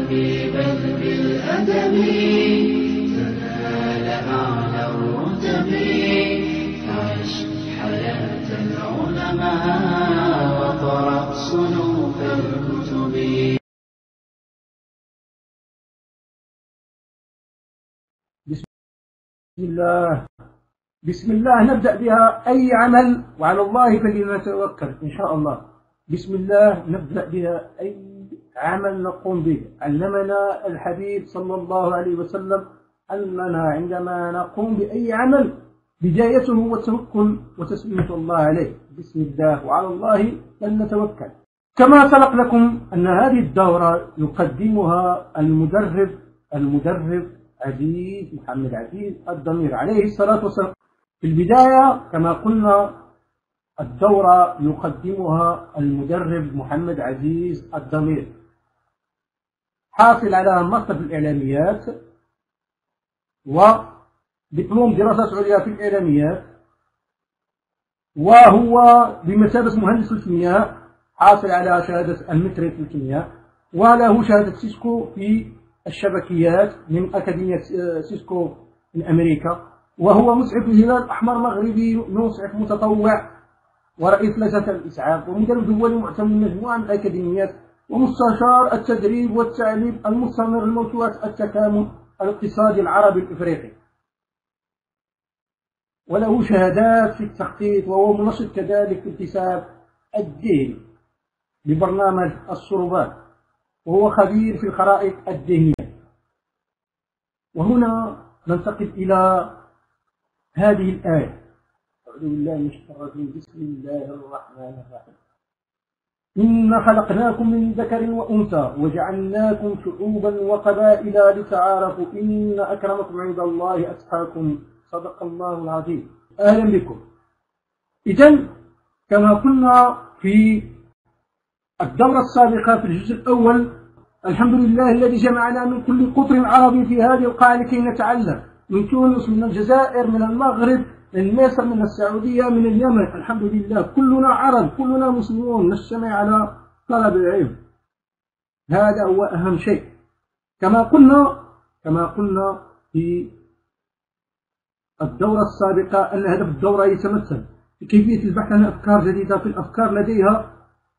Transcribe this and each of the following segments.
بالعلم بل بالأدب تنال أعلى الرتب. عش حياة العلماء وقرأ صنوف الكتب. بسم الله نبدأ بها أي عمل، وعلى الله فلنتوكل إن شاء الله. بسم الله نبدأ بها أي عمل نقوم به. علمنا الحبيب صلى الله عليه وسلم أننا عندما نقوم بأي عمل بدايته هو التوكل وتسمية الله عليه. بسم الله وعلى الله فلنتوكل. كما سبق لكم أن هذه الدورة يقدمها المدرب عزيز محمد عزيز الضمير عليه الصلاة والسلام. في البداية كما قلنا الدورة يقدمها المدرب محمد عزيز الضمير، حاصل على ماستر في الإعلاميات ودبلوم دراسات عليا في الإعلاميات، وهو بمثابة مهندس الكيمياء حاصل على شهادة المترك في الكيمياء، وله شهادة سيسكو في الشبكيات من أكاديمية سيسكو من أمريكا، وهو مسعف الهلال الأحمر المغربي، مسعف متطوع ورئيس لجنة الإسعاف، ومدرب دولي معتمد من مجموعة من الأكاديميات، ومستشار التدريب والتعليم المستمر لموسوعة التكامل الاقتصادي العربي الإفريقي، وله شهادات في التخطيط، وهو منشط كذلك في الحساب الذهني ببرنامج الصروبات، وهو خبير في الخرائط الذهنية. وهنا ننتقل إلى هذه الآية. أعوذ بالله من الشيطان الرجيم. بسم الله الرحمن الرحيم. إنا خلقناكم من ذكر وأنثى وجعلناكم شعوبا وقبائل لتعارفوا إن أكرمكم عند الله أتقاكم. صدق الله العظيم. أهلا بكم. إذن كما قلنا في الدورة السابقة في الجزء الأول، الحمد لله الذي جمعنا من كل قطر عربي في هذه القاعة لكي نتعلم، من تونس، من الجزائر، من المغرب، من مصر، من السعودية، من اليمن. الحمد لله كلنا عرب، كلنا مسلمون، نجتمع على طلب العلم. هذا هو أهم شيء. كما قلنا في الدورة السابقة أن هدف الدورة يتمثل في كيفية البحث عن أفكار جديدة. في الأفكار لديها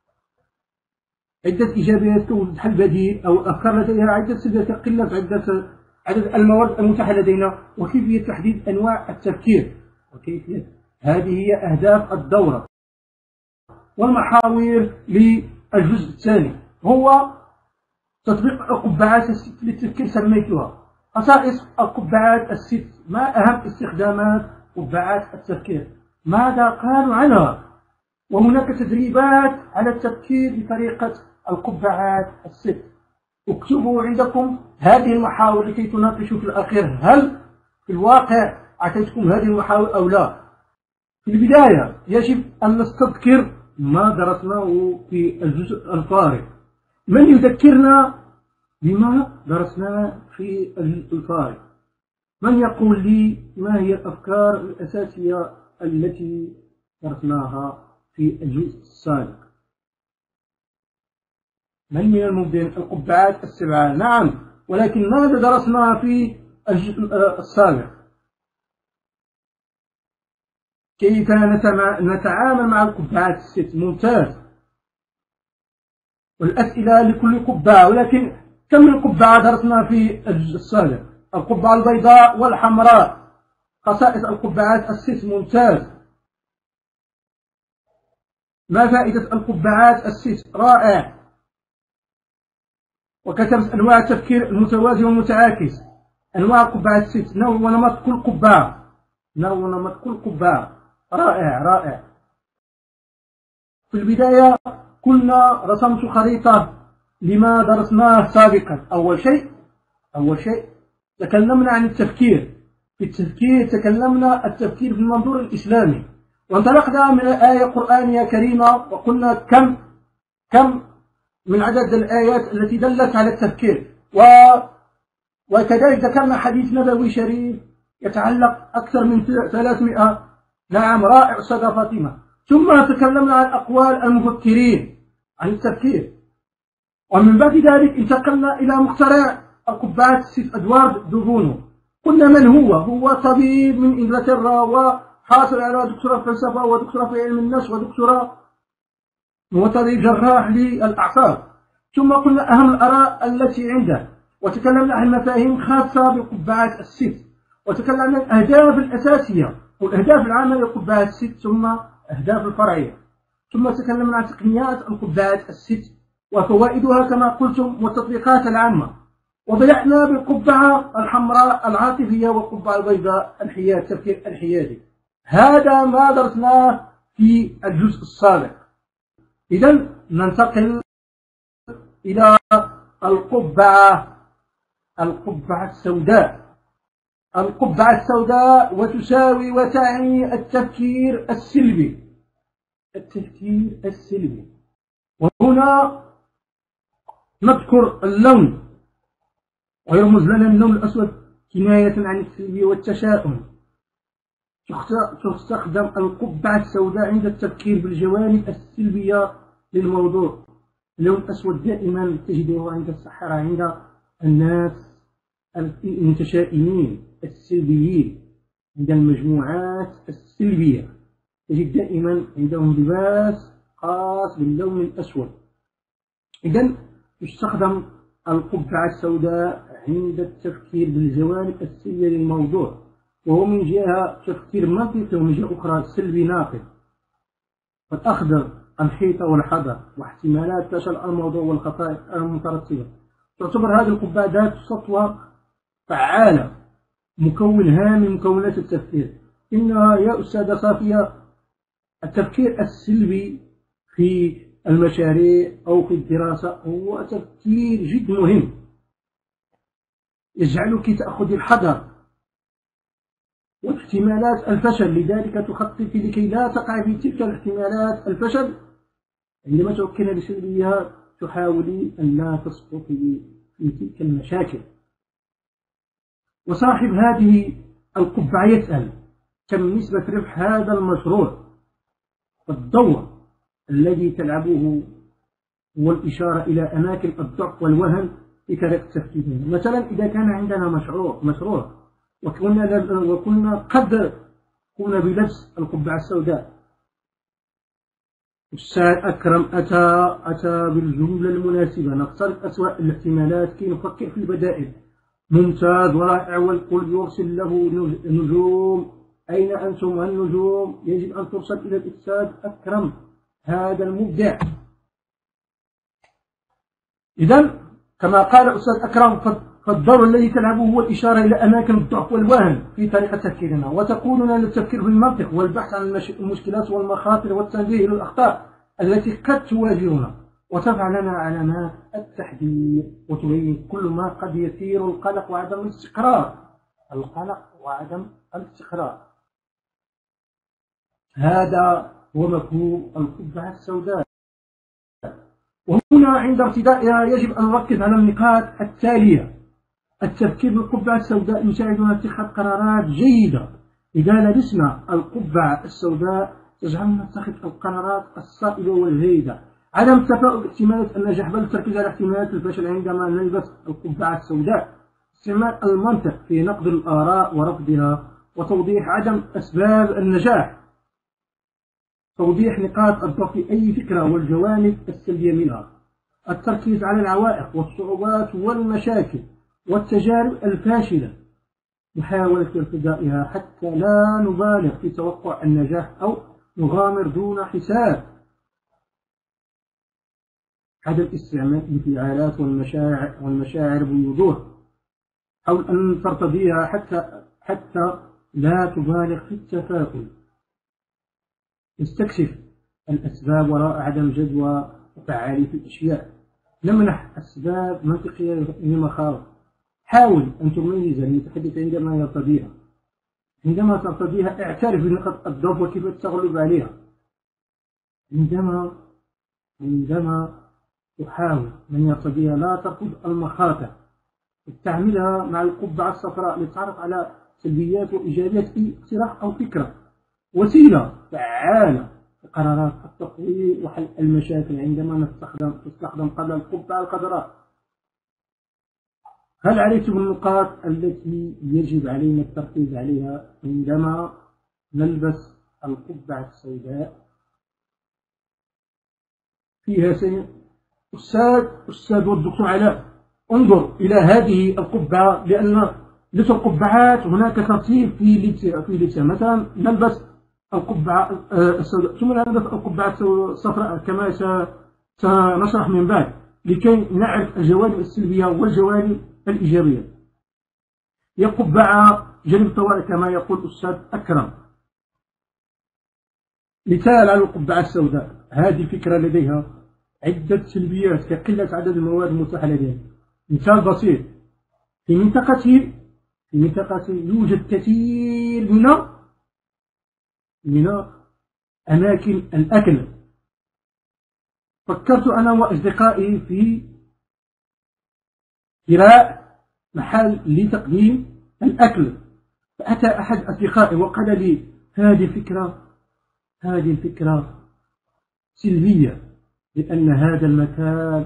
عدة إيجابيات توجد حل بديل، أو أفكار لديها عدة سلبيات قلة عدد الموارد المتاحة لدينا، وكيفية تحديد أنواع التفكير، وكيفية هذه هي أهداف الدورة. والمحاور للجزء الثاني هو تطبيق القبعات الست للتفكير سميتها. خصائص القبعات الست، ما أهم استخدامات قبعات التفكير، ماذا قالوا عنها، وهناك تدريبات على التفكير بطريقة القبعات الست. اكتبوا عندكم هذه المحاور لكي تناقشوا في الأخير هل في الواقع أعطيتكم هذه المحاور أو لا. في البداية يجب أن نستذكر ما درسناه في الجزء الفارغ. من يذكرنا بما درسناه في الجزء الفارغ؟ من يقول لي ما هي الأفكار الأساسية التي درسناها في الجزء السابق؟ من المبدع؟ القبعات السبعة، نعم، ولكن ماذا درسنا في الجزء السابق؟ كيف نتعامل مع القبعات الست. ممتاز. والأسئلة لكل قبعة، ولكن كم من قبعة درسنا في الجزء السابق؟ القبعة البيضاء والحمراء. خصائص القبعات الست. ممتاز. ما فائدة القبعات الست؟ رائع. وكتبت أنواع التفكير المتوازي والمتعاكس. أنواع القبعات الست، نوع ونمط كل قبعة، نوع ونمط كل قبعة. رائع رائع. في البداية كنا رسمت خريطة لما درسناه سابقا. أول شيء تكلمنا عن التفكير. في التفكير تكلمنا التفكير في المنظور الإسلامي، وانطلقنا من آية قرآنية كريمة، وقلنا كم من عدد الآيات التي دلت على التفكير، وكذلك ذكرنا حديث نبوي شريف يتعلق أكثر من 300. نعم، رائع أستاذة فاطمة. ثم تكلمنا عن أقوال المفكرين عن التفكير، ومن بعد ذلك انتقلنا إلى مخترع القبعات سيف إدوارد دوفونو. قلنا من هو؟ هو طبيب من إنجلترا وحاصل على دكتوراه في الفلسفة ودكتوراه في علم النفس ودكتوراه، هو طبيب جراح للأعصاب. ثم قلنا أهم الآراء التي عنده، وتكلمنا عن مفاهيم خاصة بقبعات السيف، وتكلمنا عن الأهداف الأساسية والأهداف العامة لقبعات السيف، ثم أهداف الفرعية، ثم تكلمنا عن تقنيات القبعات السيف وفوائدها كما قلتم والتطبيقات العامة، وبدأنا بالقبعة الحمراء العاطفية والقبعة البيضاء الحياد، التفكير الحيادي. هذا ما درسناه في الجزء السابق. إذن ننتقل إلى القبعة السوداء. القبعة السوداء وتساوي وتعني التفكير السلبي. التفكير السلبي، وهنا نذكر اللون، ويرمز لنا اللون الأسود كناية عن السلبي والتشاؤم. تستخدم القبعة السوداء عند التفكير بالجوانب السلبية للموضوع. اللون الأسود دائما تجده عند السحرة، عند الناس المتشائمين السلبيين، عند المجموعات السلبية تجد دائما عندهم لباس خاص باللون الأسود. إذن تستخدم القبعة السوداء عند التفكير بالجوانب السلبية للموضوع، وهو من جهة تفكير منطقي ومن جهة أخرى سلبي ناقد. فالأخضر الحيطة والحذر واحتمالات فشل الموضوع والخطائر المترتبة. تعتبر هذه القبعة ذات سطوة فعالة، مكون هام من مكونات التفكير. إنها يا أستاذة صافية التفكير السلبي في المشاريع أو في الدراسة هو تفكير جد مهم، يجعلك تأخذ الحذر واحتمالات الفشل، لذلك تخطط لكي لا تقع في تلك الاحتمالات الفشل. عندما تفكرين بسلبية تحاولي أن لا تسقطي في تلك المشاكل. وصاحب هذه القبعة يسأل: كم نسبة ربح هذا المشروع؟ الدور الذي تلعبه هو الإشارة إلى أماكن الضعف والوهن في طريقة تفكيرنا. مثلا إذا كان عندنا مشروع وكنا قد قمنا بلبس القبعة السوداء، الأستاذ أكرم أتى بالجملة المناسبة، نفترض أسوأ الاحتمالات كي نفكر في البدائل. ممتاز ورائع، والكل يرسل له نجوم. أين أنتم النجوم؟ يجب أن ترسل إلى الأستاذ أكرم هذا المبدع. إذن كما قال الأستاذ أكرم فالدور الذي تلعبه هو الإشارة إلى أماكن الضعف والوهن في طريقة تفكيرنا، وتقودنا للتفكير بالمنطق والبحث عن المشكلات والمخاطر والتنبيه للأخطاء التي قد تواجهنا، وتضع لنا علامات التحذير وتبين كل ما قد يثير القلق وعدم الاستقرار. القلق وعدم الاستقرار، هذا هو مفهوم القبعة السوداء. وهنا عند ارتدائها يجب أن نركز على النقاط التالية. التفكير بالقبعة السوداء يساعدنا اتخاذ قرارات جيدة. إذا لبسنا القبعة السوداء تجعلنا نتخذ القرارات الصائبة والجيدة. عدم تفاؤل باحتمالات النجاح، بل التركيز على احتمالات الفشل عندما نلبس القبعة السوداء. استعمال المنطق في نقد الآراء ورفضها، وتوضيح عدم أسباب النجاح. توضيح نقاط الضعف في أي فكرة والجوانب السلبية منها. التركيز على العوائق والصعوبات والمشاكل والتجارب الفاشلة، محاولة ارتدائها حتى لا نبالغ في توقع النجاح أو نغامر دون حساب. عدم استعمال الانفعالات والمشاعر بوضوح. حاول أن ترتضيها حتى لا تبالغ في التفاؤل. استكشف الأسباب وراء عدم جدوى وفعالية الأشياء. نمنح أسباب منطقية للمخاوف. حاول أن تميز المتحدث عندما يرتضيها. عندما ترتضيها اعترف بنقاط الضعف وكيف التغلب عليها. عندما تحاول من يرتضيها لا ترفض المخاطر. استعملها مع القبعة الصفراء للتعرف على سلبيات وإيجابيات أي اقتراح أو فكرة. وسيلة فعالة قرارات التطوير وحل المشاكل عندما تستخدم قبل القبعة الخضراء. هل عرفتم النقاط التي يجب علينا التركيز عليها عندما نلبس القبعة السوداء؟ فيها أستاذ والدكتور علاء، انظر إلى هذه القبعة، لأن لبس القبعات هناك ترتيب في لبسها. مثلا نلبس القبعة السوداء ثم نلبس القبعة الصفراء كما سنشرح من بعد، لكي نعرف الجوانب السلبية والجوانب الإيجابية. هي قبعة جانب الطوارئ كما يقول الأستاذ أكرم. مثال على القبعة السوداء، هذه الفكرة لديها عدة سلبيات كقلة عدد المواد المتاحة لديها. مثال بسيط، في منطقة يوجد كثير من أماكن الأكل. فكرت أنا وأصدقائي في شراء محل لتقديم الأكل، فأتى أحد أصدقائي وقال لي هذه الفكرة سلبية، لأن هذا المكان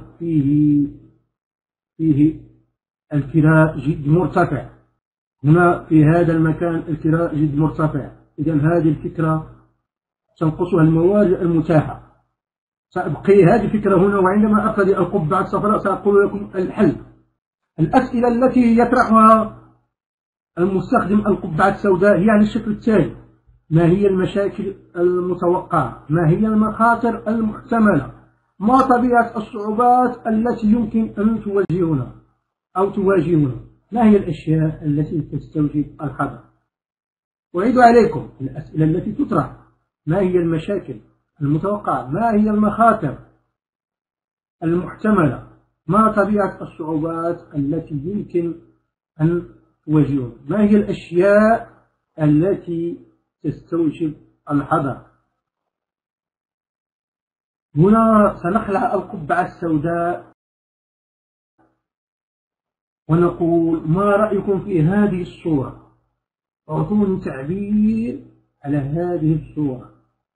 فيه الكراء جد مرتفع. هنا في هذا المكان الكراء جد مرتفع، إذن هذه الفكرة تنقصها المواد المتاحة. سأبقي هذه الفكرة هنا، وعندما أرتدي القبعة الصفراء سأقول لكم الحل. الأسئلة التي يطرحها المستخدم القبعة السوداء هي على الشكل التالي: ما هي المشاكل المتوقعة؟ ما هي المخاطر المحتملة؟ ما طبيعة الصعوبات التي يمكن أن تواجهنا؟ ما هي الأشياء التي تستوجب الحذر؟ أعيد عليكم الأسئلة التي تطرح: ما هي المشاكل المتوقعة؟ ما هي المخاطر المحتملة؟ ما طبيعة الصعوبات التي يمكن أن تواجهنا؟ ما هي الأشياء التي تستوجب الحذر؟ هنا سنخلع القبعة السوداء ونقول: ما رأيكم في هذه الصورة؟ أعطوني تعبير على هذه الصورة.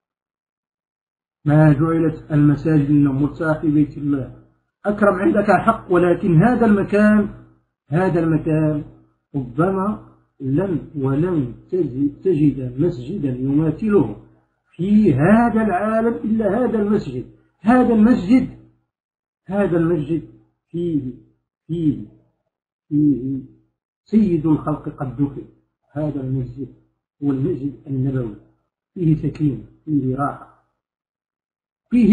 ما جعلت المساجد مرتاح في بيت الله. أكرم عندك حق، ولكن هذا المكان ربما ولن تجد مسجدا يماثله في هذا العالم إلا هذا المسجد. هذا المسجد فيه سيد الخلق قد دفن. هذا المسجد هو المسجد النبوي، فيه سكينة، فيه راحة، فيه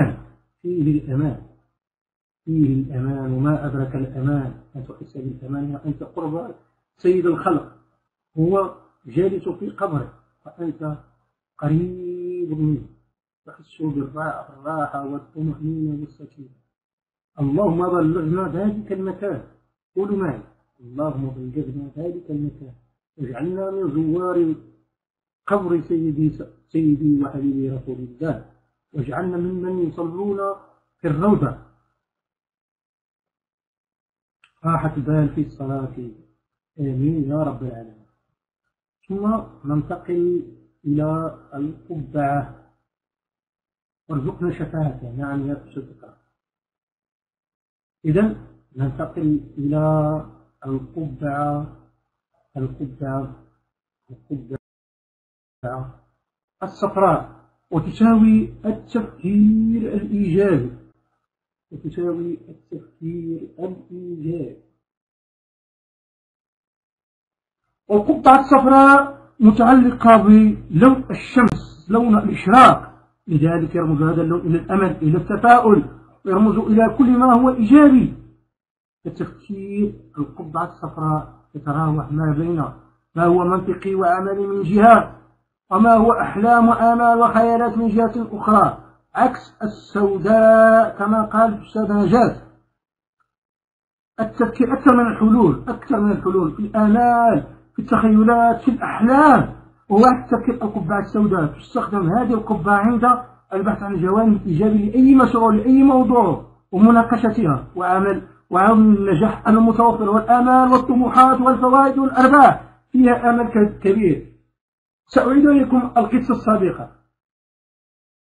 الأمان. وما أدرك الأمان، أن تحس بالأمان وأنت قرب سيد الخلق، هو جالس في قبره وأنت قريب منه، تحس بالراحة والطمأنينة والسكينة. اللهم بلغنا ذلك المكان. قولوا معي: اللهم بلغنا ذلك المكان، واجعلنا من زوار قبر سيدي وحبيبي رسول الله، واجعلنا ممن يصلون في الروضة. راحة البال في الصلاة، آمين يا رب العالمين. ثم ننتقل إلى القبعة. وارزقنا شفاعته. نعم يا صدقاء. إذن ننتقل إلى القبعة الصفراء، وتساوي التفكير الإيجابي. والقبعة الصفراء متعلقة بلون الشمس، لون الإشراق، لذلك يرمز هذا اللون إلى الأمل، إلى التفاؤل، ويرمز إلى كل ما هو إيجابي. التفكير القبعة الصفراء يتراوح ما بين ما هو منطقي وعملي من جهة، وما هو أحلام وآمال وخيالات من جهة أخرى، عكس السوداء كما قال الأستاذ نجاة. التفكير أكثر من الحلول في الآمال، في التخيلات، في الأحلام، وواحد تفكير القبعة السوداء. تستخدم هذه القبعة عند البحث عن الجوانب الإيجابية لأي مشروع، لأي موضوع، ومناقشتها وعمل النجاح المتوفر، والآمال والطموحات والفوائد والأرباح. فيها أمل كبير. سأعيد لكم القصة السابقة.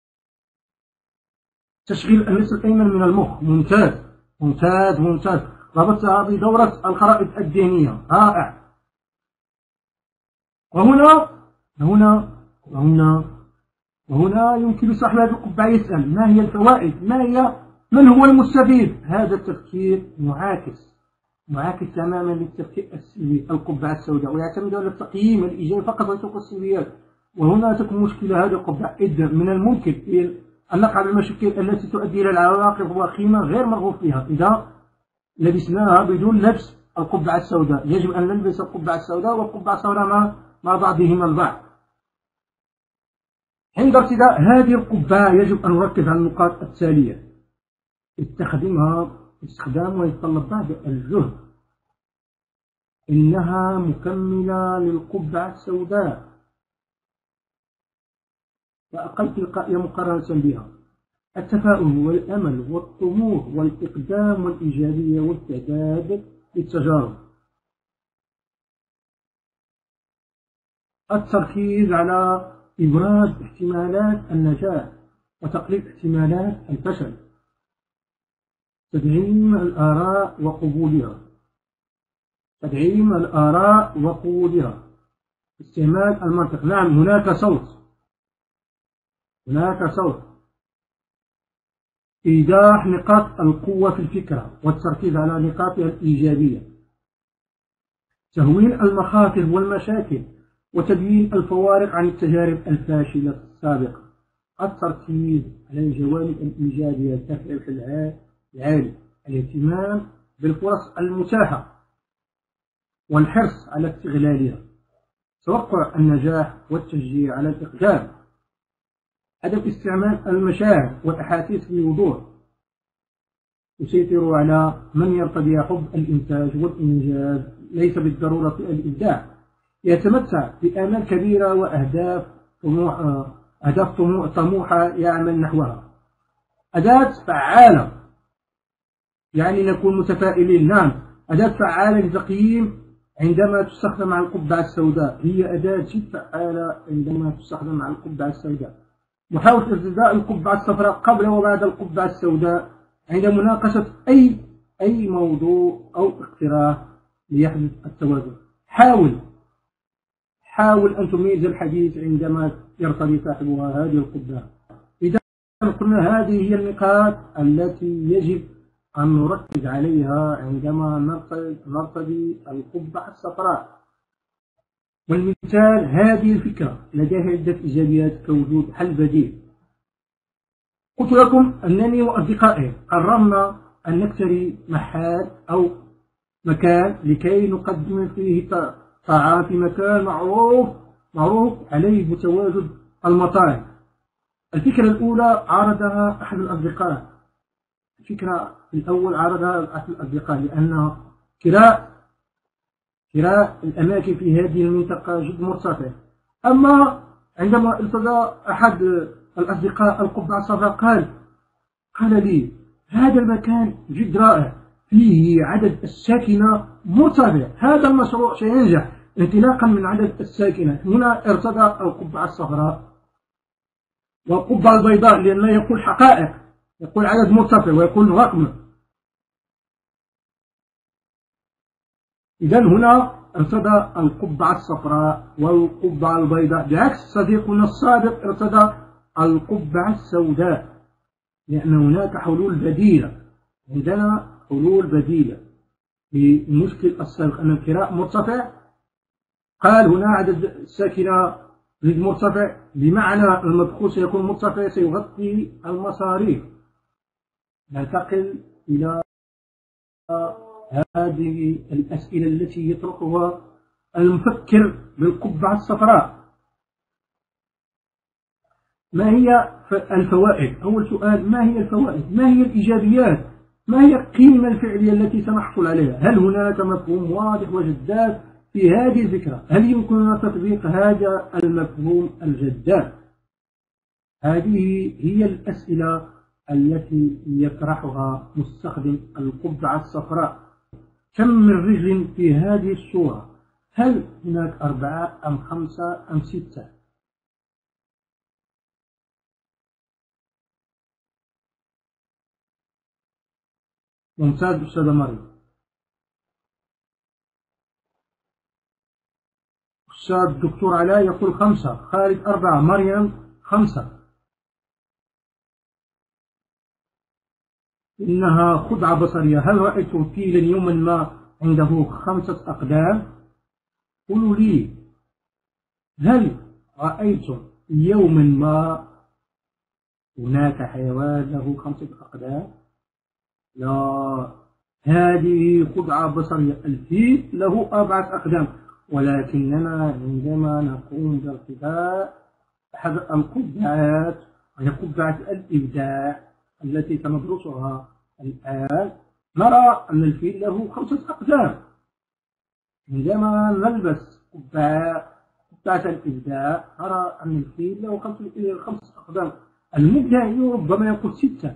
تشغيل النصف الأيمن من المخ، ممتاز ممتاز ممتاز. ربطتها بدورة الخرائط الذهنية، رائع. وهنا يمكن لصاحب هذه القبعة يسأل: ما هي الفوائد؟ من هو المستفيد؟ هذا التفكير معاكس تماما للتفكير السلبي القبعة السوداء، ويعتمد على التقييم الإيجابي فقط ويترك السلبيات. وهنا تكون مشكلة هذه القبعة، إذ من الممكن أن نقع بالمشاكل التي تؤدي إلى العواقب وخيمة غير مرغوب فيها إذا لبسناها بدون لبس القبعة السوداء. يجب أن نلبس القبعة السوداء والقبعة السوداء مع بعضهما البعض. عند ارتداء هذه القبعة يجب أن نركز على النقاط التالية: استخدامها يتطلب بعض الجهد، إنها مكملة للقبعة السوداء وأقل تلقائية مقارنة بها. التفاؤل والأمل والطموح والإقدام والإيجابية والاستعداد للتجارب. التركيز على إبراز احتمالات النجاح وتقليل احتمالات الفشل. تدعيم الآراء وقبولها. استعمال المنطق. نعم، هناك صوت. إيضاح نقاط القوة في الفكرة والتركيز على نقاطها الإيجابية. تهوين المخاطر والمشاكل وتبيين الفوارق عن التجارب الفاشلة السابقة. التركيز على الجوانب الإيجابية، التفعيل العالي، الاهتمام بالفرص المتاحة والحرص على استغلالها. توقع النجاح والتشجيع على الإقدام. عدم استعمال المشاعر والأحاسيس بوضوح. يسيطر على من يرتدي حب الإنتاج والإنجاز، ليس بالضرورة الإبداع. يتمتع بآمال كبيرة وأهداف طموحة يعمل نحوها. أداة فعالة، يعني نكون متفائلين. نعم، أداة فعالة لتقييم عندما تستخدم مع القبعة السوداء. هي أداة جد فعالة عندما تستخدم مع القبعة السوداء. محاولة ارتداء القبعة الصفراء قبل وبعد القبعة السوداء عند مناقشة أي موضوع أو اقتراح ليحدث التوازن. حاول أن تميز الحديث عندما يرتدي صاحبها هذه القبعة. إذا قلنا هذه هي النقاط التي يجب أن نركز عليها عندما نرتدي القبعة الصفراء. والمثال: هذه الفكرة لديها عدة إيجابيات كوجود حل بديل. قلت لكم أنني وأصدقائي قررنا أن نشتري محل أو مكان لكي نقدم فيه طعام في مكان معروف عليه بتواجد المطاعم. الفكرة الأولى عرضها أحد الأصدقاء. لأن كراء الأماكن في هذه المنطقة جد مرتفع. أما عندما ارتدى أحد الأصدقاء القبعة الصفراء قال لي: هذا المكان جد رائع، فيه عدد الساكنة مرتفع، هذا المشروع سينجح. انطلاقا من عدد الساكنة، هنا ارتدى القبعة الصفراء والقبعة البيضاء، لأنه يقول حقائق، يقول عدد مرتفع ويقول رقم. إذن هنا ارتدى القبعة الصفراء والقبعة البيضاء، بعكس صديقنا السابق ارتدى القبعة السوداء، لأن هناك حلول بديلة. عندنا حلول بديلة للمشكل السابق أن الكراء مرتفع. قال هنا عدد الساكنة جد مرتفع، بمعنى المدخول سيكون مرتفع، سيغطي المصاريف. ننتقل إلى هذه الأسئلة التي يطرحها المفكر بالقبعة الصفراء. ما هي الفوائد؟ أول سؤال: ما هي الفوائد؟ ما هي الإيجابيات؟ ما هي القيمة الفعلية التي سنحصل عليها؟ هل هناك مفهوم واضح وجذاب في هذه الفكرة؟ هل يمكننا تطبيق هذا المفهوم الجذاب؟ هذه هي الأسئلة التي يطرحها مستخدم القبعة الصفراء. كم من رجل في هذه الصورة؟ هل هناك 4 أم 5 أم 6؟ ممتاز أستاذة مريم. أستاذ الدكتور علاء يقول 5، خالد 4، مريم 5. إنها خدعة بصرية. هل رأيتم فيلا يوما ما عنده 5 أقدام؟ قولوا لي، هل رأيتم يوما ما هناك حيوان له 5 أقدام؟ لا، هذه خدعة بصرية. الفيل له 4 أقدام، ولكننا عندما نقوم بارتداء أحد القبعات، وهي قبعة الإبداع التي سندرسها الآن، نرى أن الفيل له 5 أقدام. عندما نلبس قبعة الإبداع نرى أن الفيل له 5 أقدام. المبدع ربما يقول 6.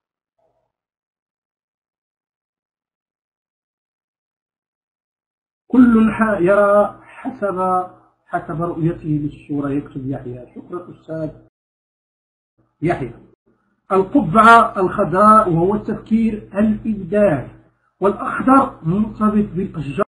كل يرى حسب رؤيته للصورة. يكتب يحيى. شكرا أستاذ يحيى. القبعة الخضراء وهو التفكير الإبداعي، والأخضر مرتبط بالأشجار.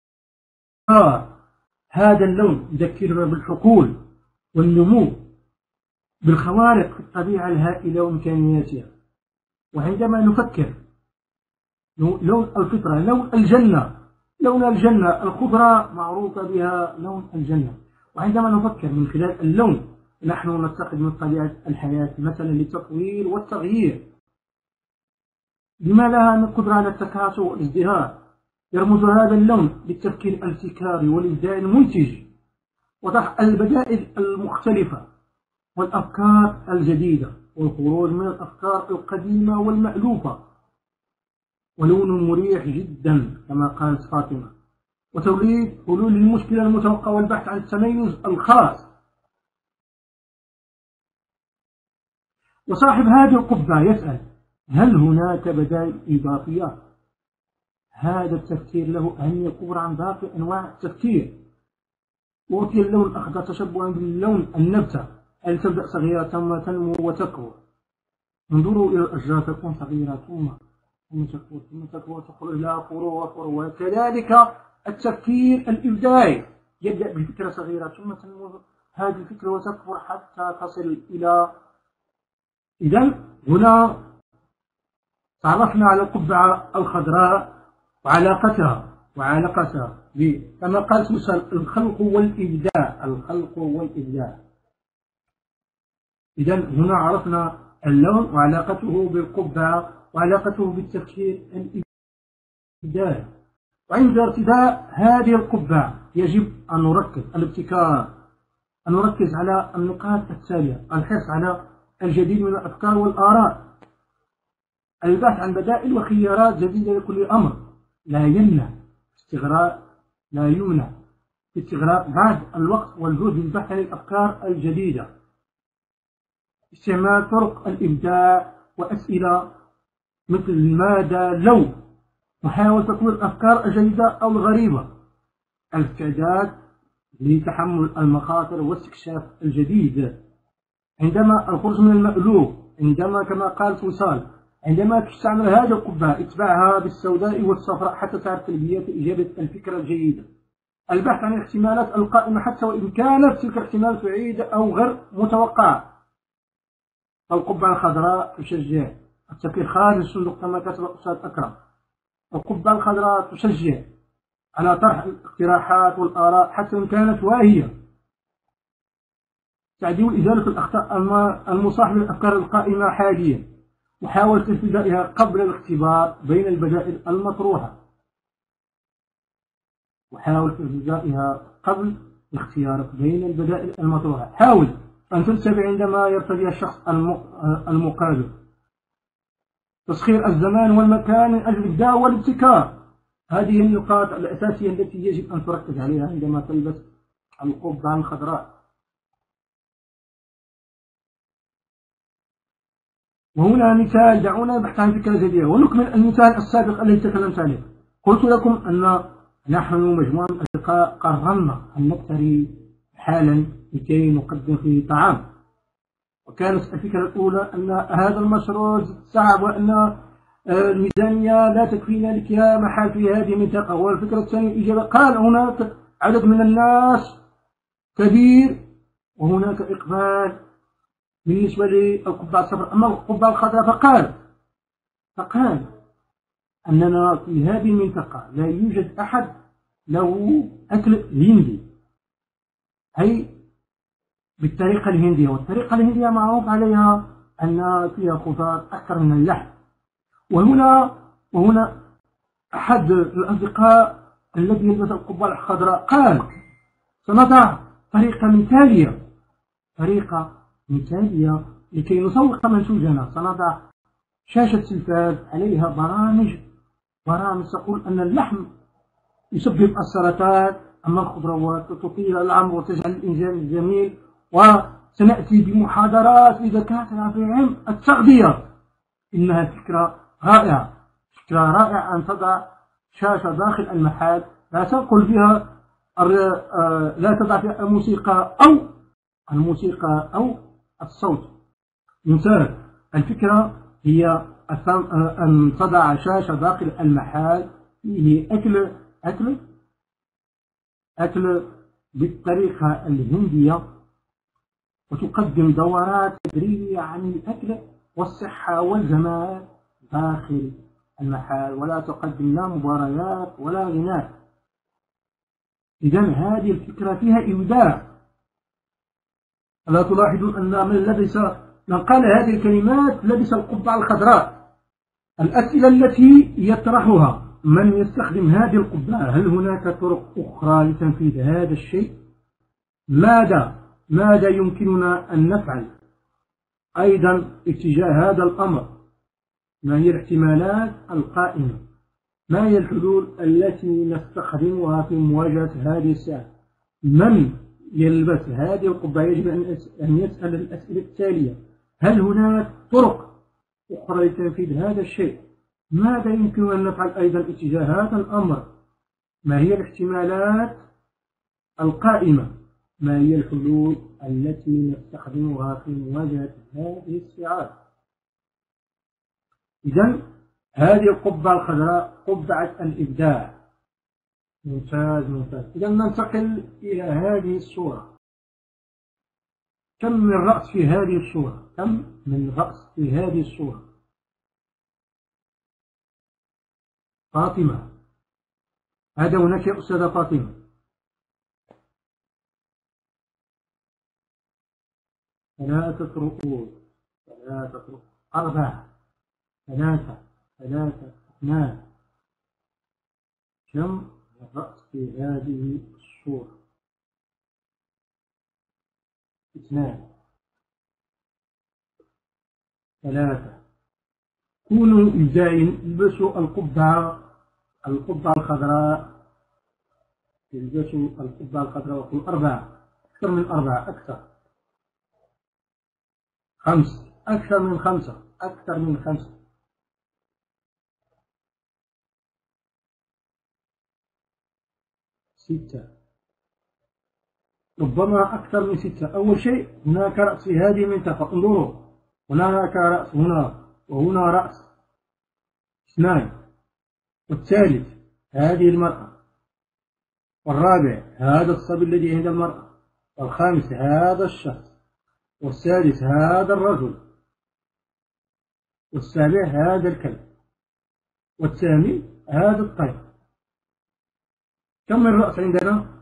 هذا اللون يذكرنا بالحقول والنمو، بالخوارق في الطبيعة الهائلة وإمكانياتها. وعندما نفكر لون الفطرة، لون الجنة الخضراء معروفة بها لون الجنة. وعندما نفكر من خلال اللون نحن نتخذ من طبيعة الحياة مثلا للتطوير والتغيير. بما لها من قدرة على التكاثر والازدهار. يرمز هذا اللون للتفكير الابتكاري والإبداع المنتج، وطرح البدائل المختلفة والأفكار الجديدة، والخروج من الأفكار القديمة والمألوفة. ولون مريح جدا كما قالت فاطمة، وتوليد حلول للمشكلة المتوقعة والبحث عن التميز الخاص. وصاحب هذه القبعة يسأل: هل هناك بدائل إضافية؟ هذا التفكير له أهمية كبرى عن باقي أنواع التفكير. أعطي اللون الأخضر تشبها باللون النبتة التي تبدأ صغيرة ثم تنمو وتكبر. انظروا إلى الأشجار، تكون صغيرة ثم تكبر ثم تكبر وتخرج لها فروع وفروع. وكذلك التفكير الإبداعي يبدأ بفكرة صغيرة ثم تنمو هذه الفكرة وتكبر حتى تصل إلى. إذن هنا تعرفنا على القبعة الخضراء وعلاقتها كما قال موسى الخلق والإبداع. إذن هنا عرفنا اللون وعلاقته بالقبعة وعلاقته بالتفكير الإبداعي. وعند ارتداء هذه القبعة يجب أن نركز الابتكار، أن نركز على النقاط التالية: الحرص على الجديد من الأفكار والآراء، البحث عن بدائل وخيارات جديدة لكل أمر، لا يمنع استغراق بعض الوقت والجهد للبحث عن الأفكار الجديدة، استعمال طرق الإبداع وأسئلة مثل ماذا لو، محاولة تطوير الأفكار الجديدة أو الغريبة، الاستعداد لتحمل المخاطر واستكشاف الجديد. عندما الخروج من المألوف، عندما كما قال فوسال عندما تستعمل هذه القبعة اتبعها بالسوداء والصفراء حتى تعرف تلبية إجابة الفكرة الجيدة. البحث عن الاحتمالات القائمة حتى وإن كانت تلك الاحتمالات بعيدة أو غير متوقعة. القبعة الخضراء تشجع التفكير خارج الصندوق كما كتب الأستاذ أكرم. القبعة الخضراء تشجع على طرح الاقتراحات والآراء حتى إن كانت واهية. تعديل إزالة الأخطاء المصاحبة للأفكار القائمة حاليا، محاولة ارتدائها قبل الاختبار بين البدائل المطروحة. حاول أن تنتبه عندما يرتدي الشخص المقابل. تسخير الزمان والمكان من أجل الإبداع والابتكار. هذه النقاط الأساسية التي يجب أن تركز عليها عندما تلبس القبعة الخضراء. وهنا مثال، دعونا نبحث عن فكرة جديدة ونكمل المثال السابق الذي تكلمت عليه. قلت لكم أن نحن مجموعة من الأصدقاء قررنا أن نقتري حالا لكي نقدم فيه طعام. وكانت الفكرة الأولى أن هذا المشروع صعب وأن الميزانية لا تكفينا لك يا محل في هذه المنطقة. والفكرة الثانية الإجابة قال هناك عدد من الناس كبير وهناك إقبال بالنسبة للقبعة الصفراء. أما القبعة الخضراء فقال أننا في هذه المنطقة لا يوجد أحد له أكل هندي، أي بالطريقة الهندية. والطريقة الهندية معروف عليها أن فيها خضار أكثر من اللحم. وهنا أحد الأصدقاء الذي يلبس القبعة الخضراء قال سنضع طريقة مثالية لكي نسوق منتوجنا. سنضع شاشة تلفاز عليها برامج تقول أن اللحم يسبب السرطان، أما الخضروات تطيل العمر وتجعل الإنسان جميل. وسنأتي بمحاضرات لدكاترة في علم التغذية. إنها فكرة رائعة أن تضع شاشة داخل المحل لا تنقل فيها لا تضع فيها الموسيقى أو الصوت. مثال الفكرة هي أن تضع شاشة داخل المحل فيه أكل بالطريقة الهندية، وتقدم دورات تدريبية عن الأكل والصحة والجمال داخل المحل، ولا تقدم لا مباريات ولا غناء. إذن هذه الفكرة فيها إبداع. ألا تلاحظون أن من قال هذه الكلمات لبس القبعة الخضراء؟ الأسئلة التي يطرحها من يستخدم هذه القبعة: هل هناك طرق أخرى لتنفيذ هذا الشيء؟ ماذا يمكننا أن نفعل أيضا اتجاه هذا الأمر؟ ما هي الاحتمالات القائمة؟ ما هي الحلول التي نستخدمها في مواجهة هذه الساعة؟ من يلبس هذه القبعة يجب أن يسأل الأسئلة التالية: هل هناك طرق أخرى لتنفيذ هذا الشيء؟ ماذا يمكن أن نفعل أيضا اتجاه هذا الأمر؟ ما هي الاحتمالات القائمة؟ ما هي الحلول التي نستخدمها في مواجهة هذه الصعاب؟ إذن هذه القبعة الخضراء قبعة الإبداع. ممتاز. إذن ننتقل إلى هذه الصورة. كم من رأس في هذه الصورة؟ فاطمة. هذا هناك يا أستاذة فاطمة. 3 رؤوس، 4، 3، 2. كم الرأس في هذه الصورة؟ 2، 3. كونوا إبداعيين. البسوا القبعة الخضراء. وقل 4. أكثر من 4. أكثر. 5. أكثر من 5. 6. ربما أكثر من 6. أول شيء هناك رأس في هذه المنطقة. انظروا، هناك رأس هنا وهنا رأس. 2. والثالث هذه المرأة. والرابع هذا الصبي الذي عند المرأة. والخامس هذا الشخص. والسادس هذا الرجل. والسابع هذا الكلب. والثامن هذا الطير. كم من رأس عندنا؟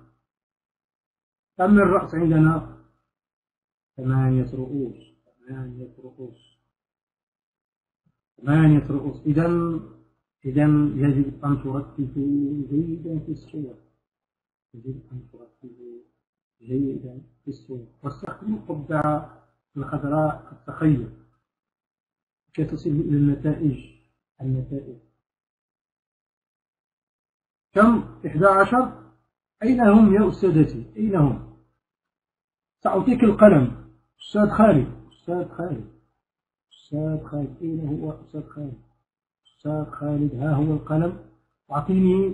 8 رؤوس. 8 رؤوس. إذن يجب أن تركزوا جيدا في الصورة. واستخدموا القبعة الخضراء التخيل كي تصلوا إلى النتائج. كم؟ 11. أين هم يا أستاذتي؟ أين هم؟ سأعطيك القلم. أستاذ خالد. أين هو أستاذ خالد؟ ها هو القلم. أعطيني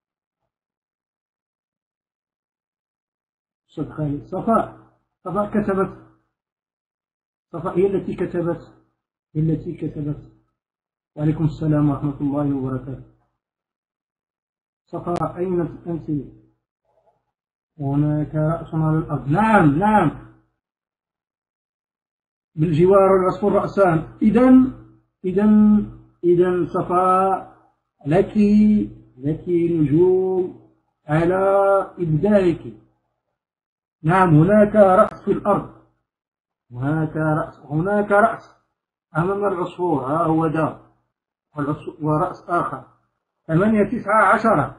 أستاذ خالد. صفاء كتبت. صفاء هي التي كتبت. وعليكم السلام ورحمة الله وبركاته. صفاء، أين أنت؟ هناك رأس على الأرض. نعم نعم، بالجوار العصفور رأسان. إذن صفاء، لك نجوم على إبداعك. نعم، هناك رأس في الأرض، هناك رأس أمام العصفور، ها هو ده، ورأس آخر. 8 9 10.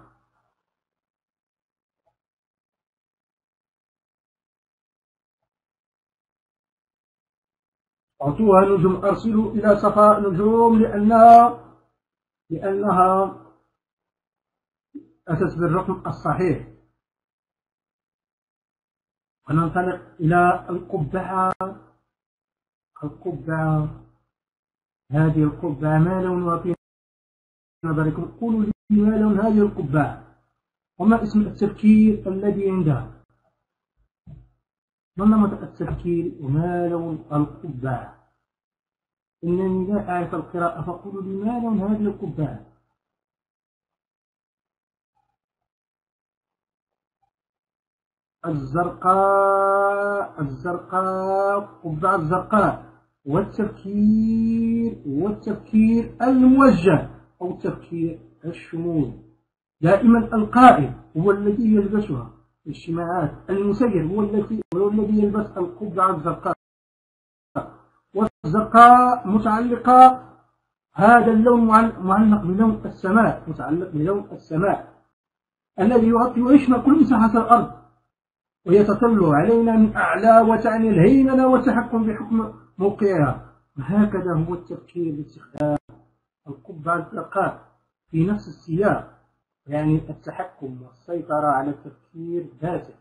أعطوها نجوم، أرسلوا إلى صفاء نجوم لأنها أتت بالرقم الصحيح. وننطلق إلى القبعة. هذه القبعة ما لونها في نظركم؟ قولوا لي ما لون هذه القبعة، وما اسم التفكير الذي عندها؟ ما نمط التفكير وما لون القبعة؟ إنني لا أعرف القراءة، فقولوا لي ما لون هذه القبعة؟ الزرقاء، قبعة الزرقاء. والتفكير الموجه أو التفكير الشمولي. دائما القائد هو الذي يلبسها في الاجتماعات، المسير هو الذي يلبس القبعة الزرقاء. والزرقاء متعلقة، هذا اللون معلق بلون السماء، الذي يغطي ويشمل كل مساحة الأرض ويتطل علينا من أعلى، وتعني الهيمنة والتحكم بحكم موقعها. هكذا هو التفكير باستخدام القبعة الزرقاء في نفس السياق، يعني التحكم والسيطرة على التفكير ذاته.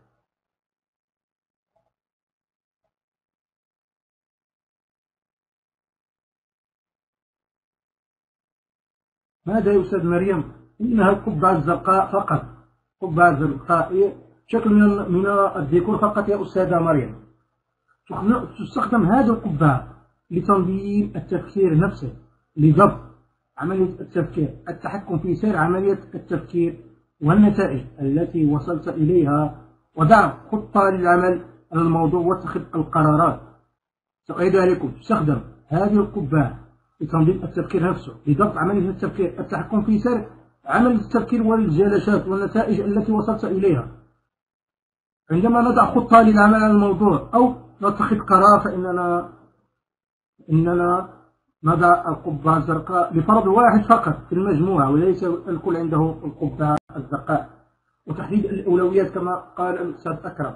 ماذا يا أستاذ مريم؟ إنها القبعة الزرقاء فقط، قبعة زرقاء شكل من الديكور فقط يا أستاذة مريم. تستخدم هذه القبعة لتنظيم التفكير نفسه، لضبط عملية التفكير، التحكم في سير عملية التفكير والنتائج التي وصلت إليها، وضع خطة للعمل على الموضوع واتخاذ القرارات. أعيد عليكم، تستخدم هذه القبعة لتنظيم التفكير نفسه، لضبط عملية التفكير، التحكم في سير عملية التفكير والجلسات والنتائج التي وصلت إليها. عندما نضع خطة للعمل على الموضوع أو نتخذ قرار، إننا نضع القبعة الزرقاء بفرض واحد فقط في المجموعة، وليس الكل عنده القبعة الزرقاء. وتحديد الأولويات كما قال الأستاذ أكرم.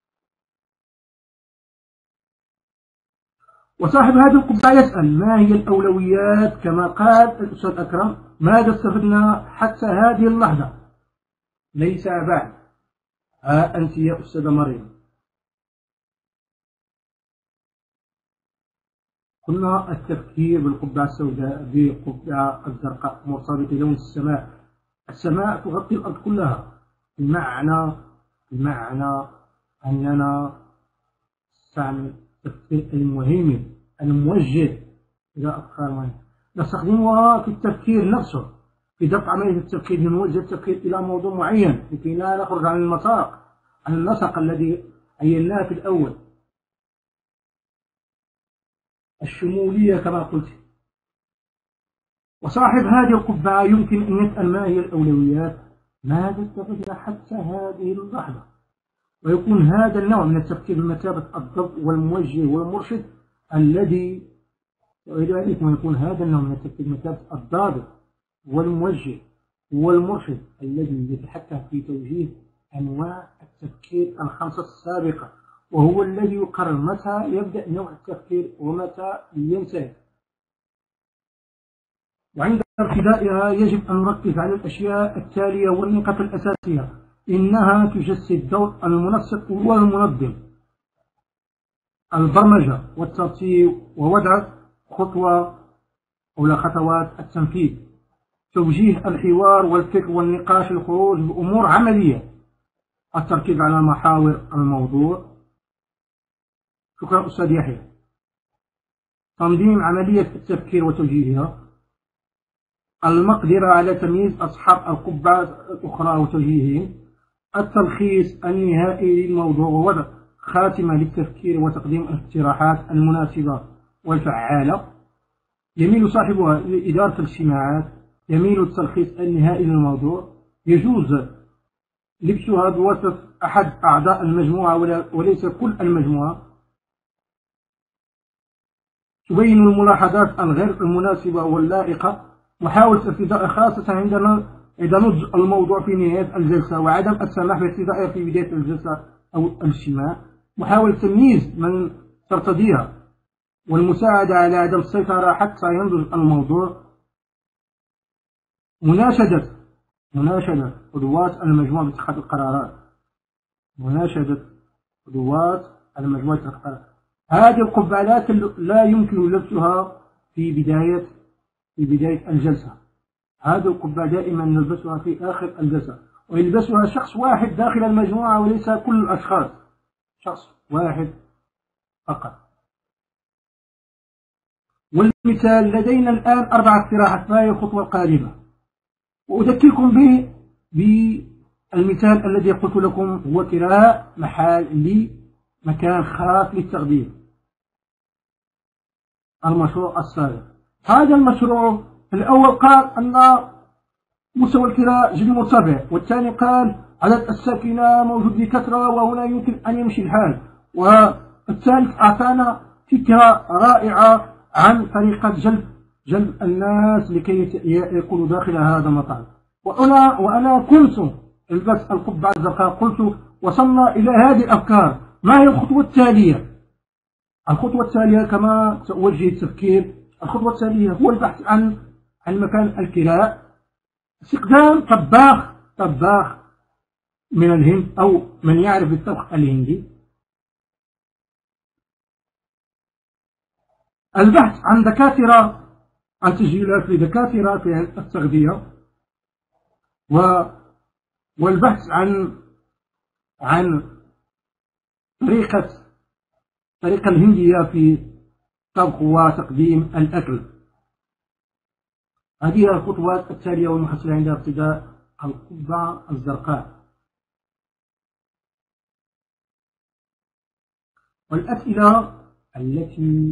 وصاحب هذه القبعة يسأل ما هي الأولويات كما قال الأستاذ أكرم؟ ماذا استفدنا حتى هذه اللحظة؟ ليس بعد. أنت يا أستاذة مريم. قلنا التفكير بالقبعة السوداء بالقبعة الزرقاء مرتبط بلون السماء تغطي الأرض كلها، بمعنى أننا نستعمل التفكير المهيمن الموجه إلى أفكار معينة، نستخدمها في التفكير نفسه، في دفع عملية التفكير، نوجه التفكير إلى موضوع معين لكي لا نخرج عن النسق الذي عيناه في الأول. الشمولية كما قلت. وصاحب هذه القبعة يمكن أن يسأل ما هي الأولويات؟ ماذا استفدنا حتى هذه اللحظة؟ ويكون هذا النوع من التفكير بمثابة الضبط والموجه والمرشد الذي ويكون هذا النوع من التفكير بمثابة الضابط والموجه والمرشد الذي يتحكم في توجيه أنواع التفكير الخمسة السابقة، وهو الذي يقرر متى يبدأ نوع التفكير ومتى ينتهي. وعند ابتدائها يجب أن نركز على الأشياء التالية والنقاط الأساسية. إنها تجسد دور المنسق والمنظم، البرمجة والترتيب ووضع خطوات التنفيذ، توجيه الحوار والفكر والنقاش، الخروج بأمور عملية، التركيز على محاور الموضوع. شكرا أستاذ يحيى. تنظيم عملية التفكير وتوجيهها، المقدرة على تمييز أصحاب القبعات الأخرى وتوجيههم. التلخيص النهائي للموضوع ووضع خاتمة للتفكير وتقديم الاقتراحات المناسبة والفعالة. يميل صاحبها لإدارة الاجتماعات. يميل التلخيص النهائي للموضوع. يجوز لبسها بواسطة أحد أعضاء المجموعة وليس كل المجموعة. تبين الملاحظات الغير المناسبة واللائقة. محاولة ارتداء خاصة عندما إذا نضج الموضوع في نهاية الجلسة وعدم السماح بارتدائها في بداية الجلسة أو الاجتماع. محاولة تمييز من ترتديها والمساعدة على عدم السيطرة حتى ينضج الموضوع. مناشدة عضوات المجموعة باتخاذ القرارات. مناشدة عضوات المجموعة باتخاذ القرارات. هذه القبعات لا يمكن لبسها في بداية الجلسة. هذه القبعة دائما نلبسها في آخر الجلسة، ويلبسها شخص واحد داخل المجموعة وليس كل الأشخاص، شخص واحد فقط. والمثال لدينا الآن 4 اقتراحات. ما هي الخطوة القادمة؟ وأذكركم بالمثال الذي قلت لكم هو كراء محل لمكان خاص للتغذية. المشروع السابق. هذا المشروع الأول قال أن مستوى الكراء جد مرتفع، والثاني قال عدد الساكنة موجود بكثرة وهنا يمكن أن يمشي الحال، والثالث أعطانا فكرة رائعة عن طريقة جلب الناس لكي يكونوا داخل هذا المطعم. وأنا كنت البس القبعة الزرقاء قلت وصلنا إلى هذه الأفكار. ما هي الخطوة التالية؟ الخطوة التالية كما توجه التفكير، الخطوة التالية هو البحث عن مكان الكراء. استخدام طباخ من الهند أو من يعرف الطبخ الهندي. البحث عن دكاترة، عن تسجيلات لدكاترة في التغذية، والبحث عن طريقة الهندية في طبخ وتقديم الأكل. هذه الخطوات التالية والمحصلة عند ارتداء القبعة الزرقاء. والأسئلة التي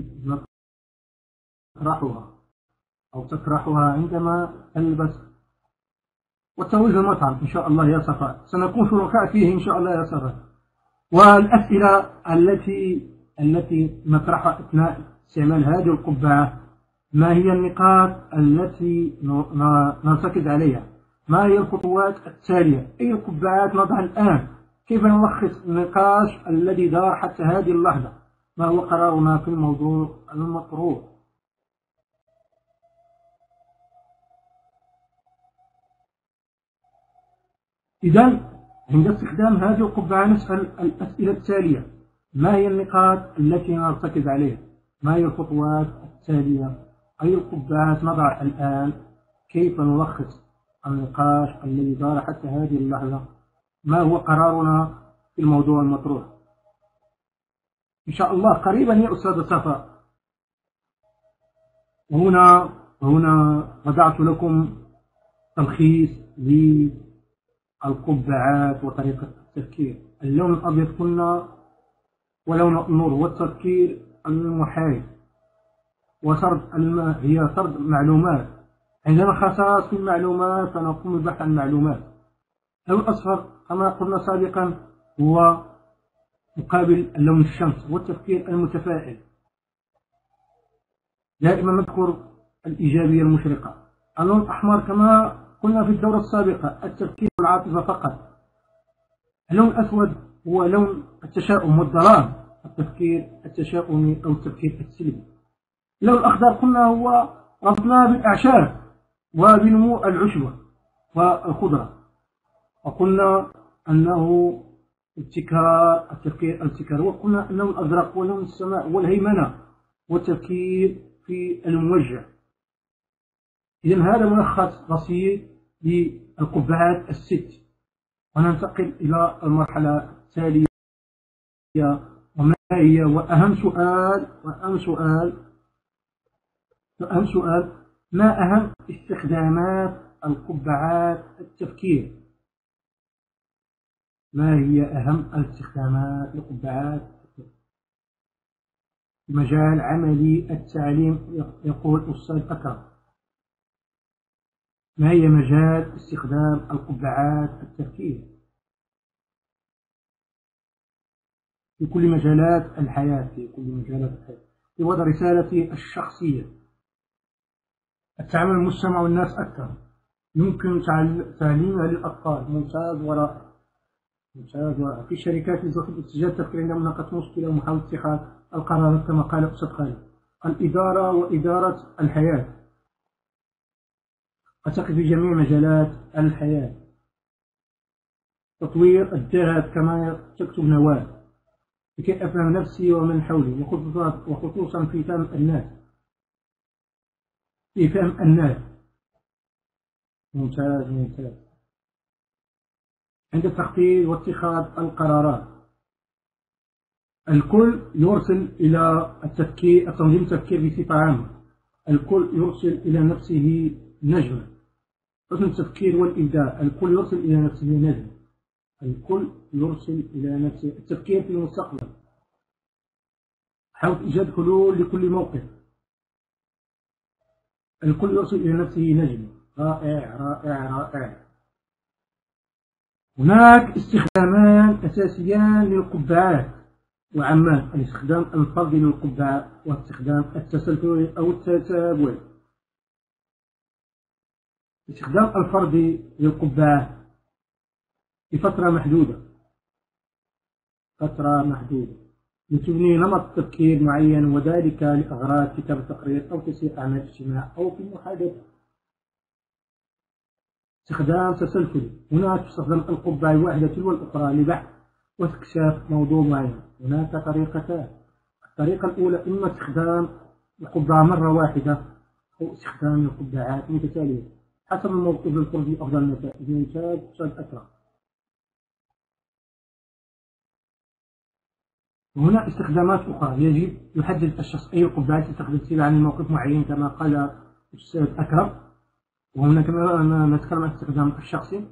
تطرحها عندما تلبس وتوجه المطعم إن شاء الله يا صفاء، سنكون شركاء فيه إن شاء الله يا صفاء. والأسئلة التي نطرحها أثناء استعمال هذه القبعة: ما هي النقاط التي نرتكز عليها؟ ما هي الخطوات التالية؟ أي القبعات نضع الآن؟ كيف نلخص النقاش الذي دار حتى هذه اللحظة؟ ما هو قرارنا في الموضوع المطروح؟ إذن عند استخدام هذه القبعة نسأل الأسئلة التالية: ما هي النقاط التي نرتكز عليها؟ ما هي الخطوات التالية؟ أي القبعات نضع الآن؟ كيف نلخص النقاش الذي دار حتى هذه اللحظة؟ ما هو قرارنا في الموضوع المطروح؟ إن شاء الله قريبا يا أستاذ صفاء. هنا وضعت لكم تلخيص للقبعات وطريقة التفكير. اللون الأبيض قلنا ولون النور والتفكير المحايد، وسرد هي سرد معلومات. عندنا خصائص في المعلومات فنقوم بالبحث عن معلومات. اللون الأصفر كما قلنا سابقا هو مقابل اللون الشمس والتفكير المتفائل. دائما نذكر الإيجابية المشرقة. اللون الأحمر كما قلنا في الدورة السابقة التفكير والعاطفة فقط. اللون الأسود هو لون التشاؤم والظلام، التفكير التشاؤمي أو التفكير السلبي. اللون الأخضر قلنا هو ربطناه بالأعشاب وبنمو العشبة والخضرة، وقلنا أنه التفكير، وقلنا أنه الأزرق ولون السماء والهيمنة والتفكير في الموجه. إذن هذا ملخص بسيط للقبعات الست، وننتقل إلى المرحلة التالية وما هي وأهم سؤال ما أهم استخدامات القبعات التفكير؟ ما هي أهم الاستخدامات للقبعات في مجال عملي التعليم؟ يقول الأستاذ أكرم. ما هي مجال استخدام القبعات التفكير في كل مجالات الحياة؟ في كل مجالات الحياة. في وضع رسالتي الشخصية: التعامل مع المجتمع والناس أكثر، يمكن تعليمها للأطفال. ممتاز ورائع، ممتاز ورائع. في الشركات لزخم اتجاه التفكير عند مناقشة مشكلة ومحاولة اتخاذ القرارات كما قال أستاذ خالد. الإدارة وإدارة الحياة، أعتقد في جميع مجالات الحياة. تطوير الذات كما تكتب نوال لكي أفهم نفسي ومن حولي، وخصوصا في فهم الناس. في فهم الناس. ممتاز ممتاز. عند التخطيط واتخاذ القرارات، الكل يرسل إلى التفكير، التنظيم التفكير بصفة عامة. الكل يرسل إلى نفسه نجما. حسن التفكير والإبداع، الكل يرسل إلى نفسه نجما. الكل يرسل إلى نفسه. التفكير في المستقبل، حاول إيجاد حلول لكل موقف. الكل يرسل إلى نفسه نجما. رائع رائع رائع. هناك استخدامان أساسيان للقبعات وعمان: الاستخدام الفردي للقبعة واستخدام التسلسل أو التتابع. الاستخدام الفردي للقبعة لفترة محدودة، فترة محدودة لتبني نمط تفكير معين، وذلك لأغراض كتابة تقرير أو تسيير أعمال اجتماع أو في محادثة. استخدام تسلسلي، هناك تستخدم القبعة الواحدة تلو الأخرى لبحث واستكشاف موضوع معين. هناك طريقتان: الطريقة الأولى إما استخدام القبعة مرة واحدة أو استخدام القبعات متتالية حسب الموقف الفردي أفضل النتائج. ممتاز أستاذ أكرم. وهنا استخدامات أخرى: يجب يحدد الشخص أي القبعات تستخدم عن موقف معين كما قال الأستاذ أكرم. وهنا كما نتكلم عن الاستخدام الشخصي.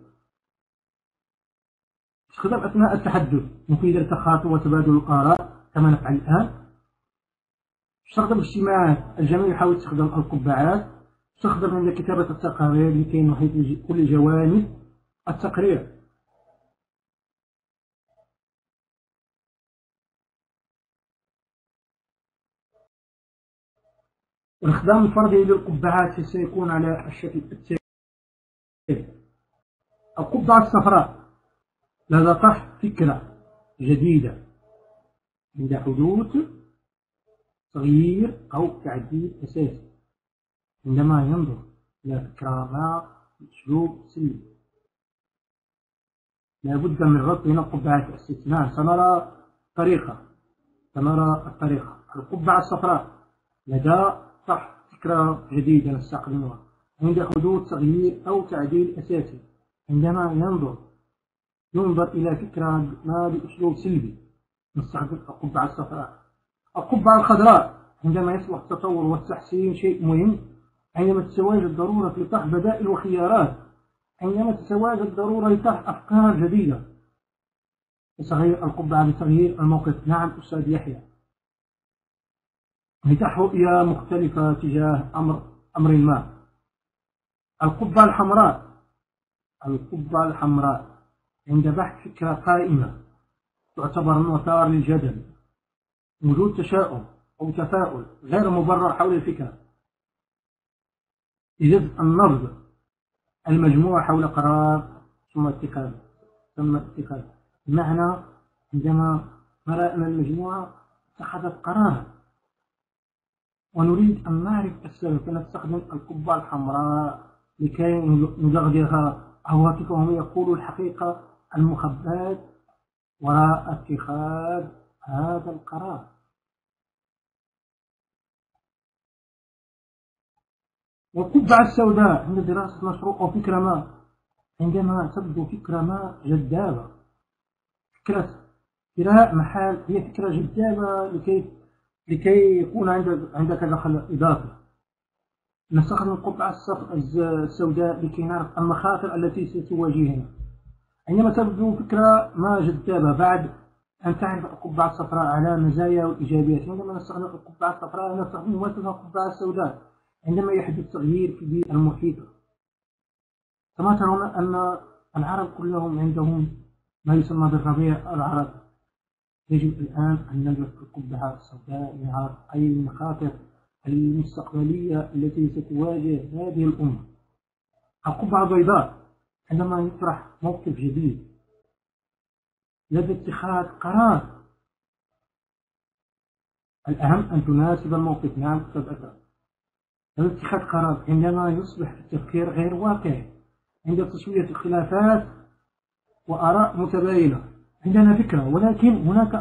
استخدام أثناء التحدث، ممكن يدير تخاطب وتبادل الآراء كما نفعل الآن. استخدم الاجتماعات، الجميع يحاول استخدام القبعات. استخدم عند كتابة التقارير لكي نحيط كل جوانب التقرير. الاستخدام الفردي للقبعات سيكون على الشكل التالي: القبعة الصفراء لدى طرح فكرة جديدة عند حدوث تغيير أو تعديل أساسي. عندما ينظر إلى فكرة ما بأسلوب سلبي، لا بد من ربط بين القبعات الاستثناء. سنرى الطريقة. القبعة الصفراء لدى طرح فكرة جديدة نستخدمها عند حدوث تغيير أو تعديل أساسي. عندما ينظر إلى فكرة ما بأسلوب سلبي نستخدم القبعة الصفراء. القبعة الخضراء عندما يصبح التطور والتحسين شيء مهم، عندما تتواجد ضرورة لطرح بدائل وخيارات، عندما تتواجد ضرورة لطرح أفكار جديدة. تغير القبعة لتغيير الموقف. نعم أستاذ يحيى. لطرح رؤية مختلفة تجاه أمر ما. القبعة الحمراء عند بحث فكرة قائمة تعتبر مثار للجدل، وجود تشاؤم أو تفاؤل غير مبرر حول الفكرة، يجب النبض المجموعة حول قرار ثم اتخاذه. بمعنى عندما نرى أن المجموعة اتخذت قرارا ونريد أن نعرف السبب، فنستخدم القبعة الحمراء لكي ندغدغ عواطفهم، يقولوا الحقيقة المخبأة وراء اتخاذ هذا القرار. والقبعة السوداء عند دراسة مشروع أو فكرة ما، عندما تبدو فكرة ما جذابة، فكرة شراء محل هي فكرة جذابة لكي يكون عندك دخل إضافي. نستخدم القبعة السوداء لكي نعرف المخاطر التي ستواجهنا. عندما تبدو فكرة ما جذابة بعد أن تعرف القبعة الصفراء على مزايا والإيجابيات. عندما نستخدم القبعة الصفراء نستخدم مثل القبعة السوداء عندما يحدث تغيير في البيئة المحيطة. كما ترون أن العرب كلهم عندهم ما يسمى بالربيع العربي. يجب الآن أن نلبس القبعة السوداء لنعرف أي المخاطر المستقبلية التي ستواجه هذه الأمة. القبعة البيضاء عندما يطرح موقف جديد لدى اتخاذ قرار. الأهم أن تناسب الموقف. نعم أستاذ أكرم. لدى اتخاذ قرار عندما يصبح التفكير غير واقعي، عند تسوية الخلافات وآراء متباينة. عندنا فكرة ولكن هناك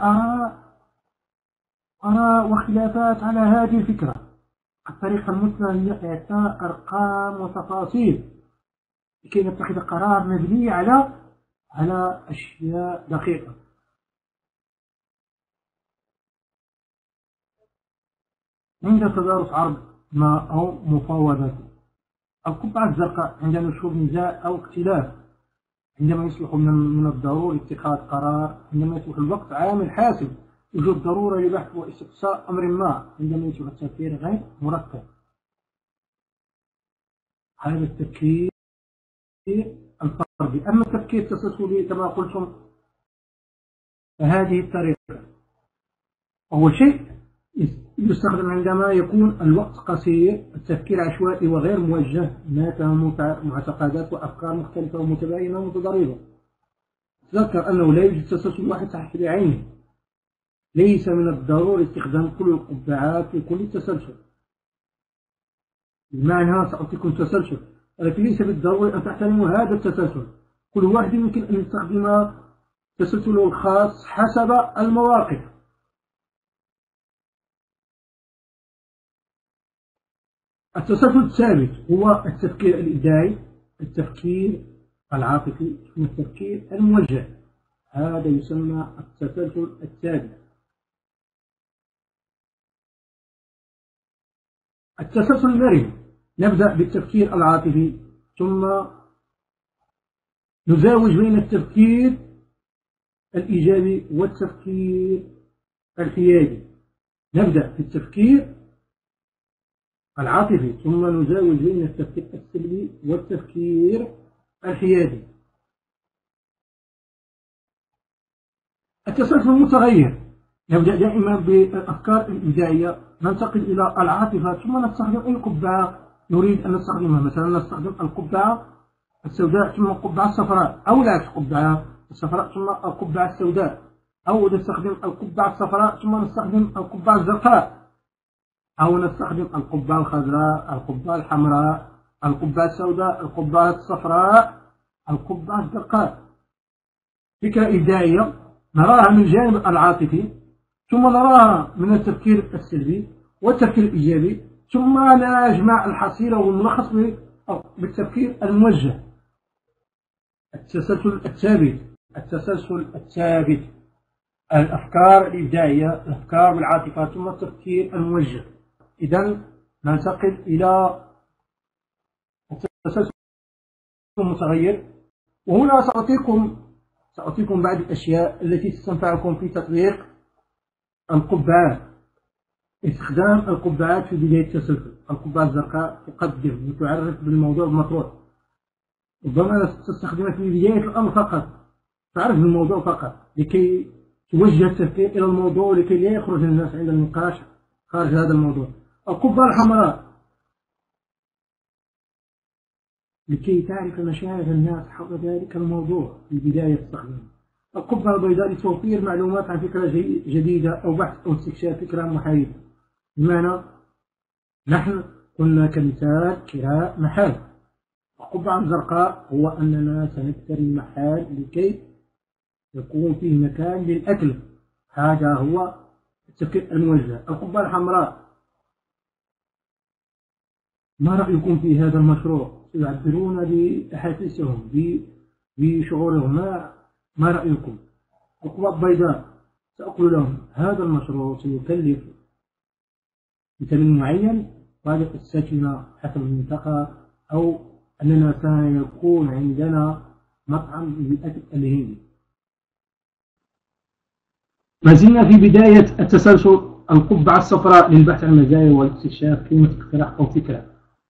آراء وخلافات على هذه الفكرة. الطريقة المثلى هي إعطاء أرقام وتفاصيل لكي نتخذ قرار مبني على أشياء دقيقة. عند تدارس عرض ما أو مفاوضات. القبعة الزرقاء عند نشوب نزاع أو اختلاف، عندما يصبح من الضروري اتخاذ قرار، عندما يصبح الوقت عامل حاسم، يوجد ضرورة لبحث واستقصاء أمر ما، عندما يصبح التفكير غير مرتب. هذا التفكير الفردي. أما التفكير التسلسلي كما قلتم فهذه الطريقة هو شيء يستخدم عندما يكون الوقت قصير، التفكير عشوائي وغير موجه، هناك معتقدات وأفكار مختلفة ومتباينة ومتضاربة. تذكر أنه لا يوجد تسلسل واحد تحت بعينه. ليس من الضروري استخدام كل القبعات في كل التسلسل. بمعنى سأعطيكم تسلسل ولكن ليس بالضروري أن تحترموا هذا التسلسل. كل واحد يمكن أن يستخدم تسلسله الخاص حسب المواقف. التسلسل الثابت هو التفكير الإبداعي، التفكير العاطفي، والتفكير الموجه. هذا يسمى التسلسل الثابت. التسلسل المرن، نبدأ بالتفكير العاطفي ثم نزاوج بين التفكير الإيجابي والتفكير الحيادي. نبدأ بالتفكير العاطفي ثم نزاوج بين التفكير السلبي والتفكير الحيادي. التسلسل المتغير، نبدأ دائما بالأفكار الإبداعية، ننتقل إلى العاطفة ثم نستخدم أي قبعة نريد أن نستخدمها. مثلا نستخدم القبعة السوداء ثم القبعة الصفراء، أو لا القبعة الصفراء ثم القبعة السوداء، أو نستخدم القبعة الصفراء ثم نستخدم القبعة الزرقاء، أو نستخدم القبعة الخضراء، القبعة الحمراء، القبعة السوداء، القبعة الصفراء، القبعة الزرقاء. فكرة إبداعية نراها من الجانب العاطفي ثم نراها من التفكير السلبي والتفكير الإيجابي، ثم نجمع الحصيلة والملخص بالتفكير الموجه. التسلسل الثابت، التسلسل الثابت، الأفكار الإبداعية، الأفكار بالعاطفة ثم التفكير الموجه. إذن ننتقل إلى التسلسل المتغير، وهنا سأعطيكم بعض الأشياء التي تستنفعكم في تطبيق القبعات. استخدام القبعات في بداية التسلسل. القبعة الزرقاء تقدم وتعرف بالموضوع المطروح، ربما تستخدمها في بداية الأمر فقط، تعرف بالموضوع فقط لكي توجه التفكير إلى الموضوع لكي لا يخرج الناس عند النقاش خارج هذا الموضوع. القبعة الحمراء لكي تعرف مشاعر الناس حول ذلك الموضوع في البداية تستخدمها. القبعة البيضاء لتوفير معلومات عن فكرة جديدة أو بحث أو استكشاف فكرة محايدة. بمعنى نحن قلنا كمثال كراء محل. القبعة الزرقاء هو أننا سنشتري محل لكي يكون فيه مكان للأكل، هذا هو التفكير الموجه. القبعة الحمراء، ما رأيكم في هذا المشروع؟ يعبرون بأحاسيسهم بشعورهم، ما رأيكم؟ القبعة البيضاء سأقول لهم هذا المشروع سيكلف بثمن معين الطريق الساكنة حسب المنطقة، أو أننا سيكون عندنا مطعم للأكل الهندي. ما زلنا في بداية التسلسل القبعة الصفراء للبحث عن مزايا والاكتشاف قيمة اقتراح أو فكرة.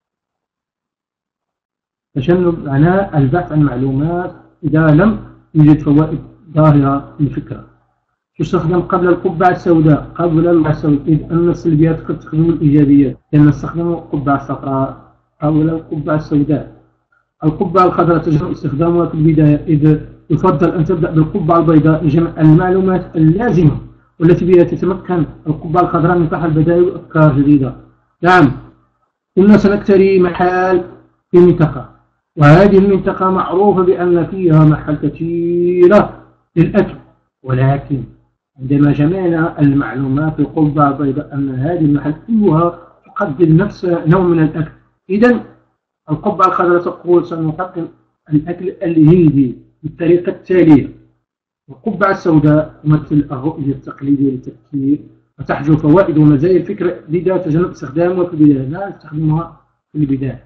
تجنب معناه البحث عن معلومات إذا لم يوجد فوائد ظاهرة للفكرة. تستخدم قبل القبعة السوداء إذ أن السلبيات قد تخدم الإيجابيات، لأن نستخدم القبعة الصفراء قبل القبعة السوداء. القبعة الخضراء تجب استخدامها في البداية، إذ يفضل أن تبدأ بالقبعة البيضاء لجمع المعلومات اللازمة والتي بها تتمكن القبعة الخضراء من فتح البدائل وأفكار جديدة. نعم، إننا سنكتري محل في منطقة، وهذه المنطقة معروفة بأن فيها محل كثيرة للأكل، ولكن عندما جمعنا المعلومات في القبعة البيضاء أن هذه المحل كلها تقدم نفس نوع من الأكل، إذن القبعة الخضراء تقول سنقدم الأكل الهندي بالطريقة التالية. القبعة السوداء تمثل الرؤية التقليدية للتفكير وتحجب فوائد ومزايا الفكرة، لذا تجنب استخدامها في البداية، لا نستخدمها في البداية.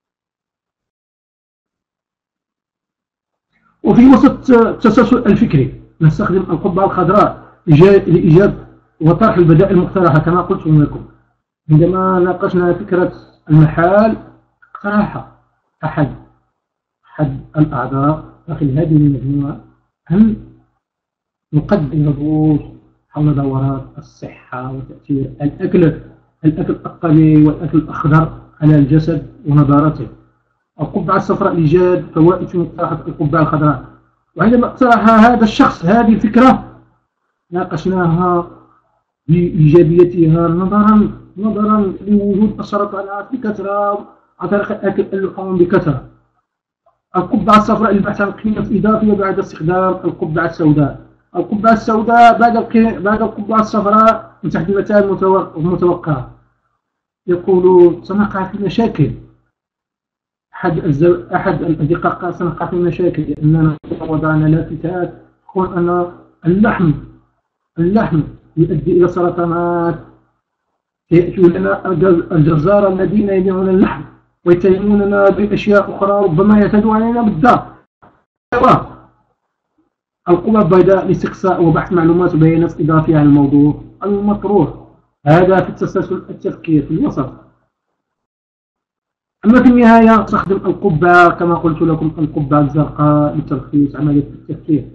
وفي وسط التسلسل الفكري نستخدم القبعة الخضراء لإيجاد وطرح البدائل المقترحة. كما قلت لكم عندما ناقشنا فكرة المحال، اقترح أحد الأعضاء داخل هذه المجموعة أن نقدم دروس حول دورات الصحة وتأثير الأكل الطبيعي والأكل الأخضر على الجسد ونضارته. القبعة الصفراء لإيجاد فوائد في مقترحة القبعة الخضراء. وعندما اقترح هذا الشخص هذه الفكرة ناقشناها بإيجابيتها نظرا لوجود السرطانات بكثرة عن طريق أكل اللحوم بكثرة. القبعة الصفراء للبحث عن قيمة إضافية بعد استخدام القبعة السوداء. القبعة السوداء بعد القبعة الصفراء من تحت المثال المتوقع. يقول سنقع في مشاكل. أحد الأصدقاء قال سنقع في مشاكل لأننا وضعنا لافتات تقول أن اللحم يؤدي إلى سرطانات. يأتون لنا الجزار الذين يبيعون اللحم ويتهموننا بأشياء أخرى ربما يعتدوا علينا بالدار. القبعة البيضاء لاستقصاء وبحث معلومات وبيانات إضافية عن الموضوع المطروح. هذا في التسلسل التفكير في الوسط. أما في النهاية نستخدم القبعة كما قلت لكم القبعة الزرقاء لتلخيص عملية التفكير.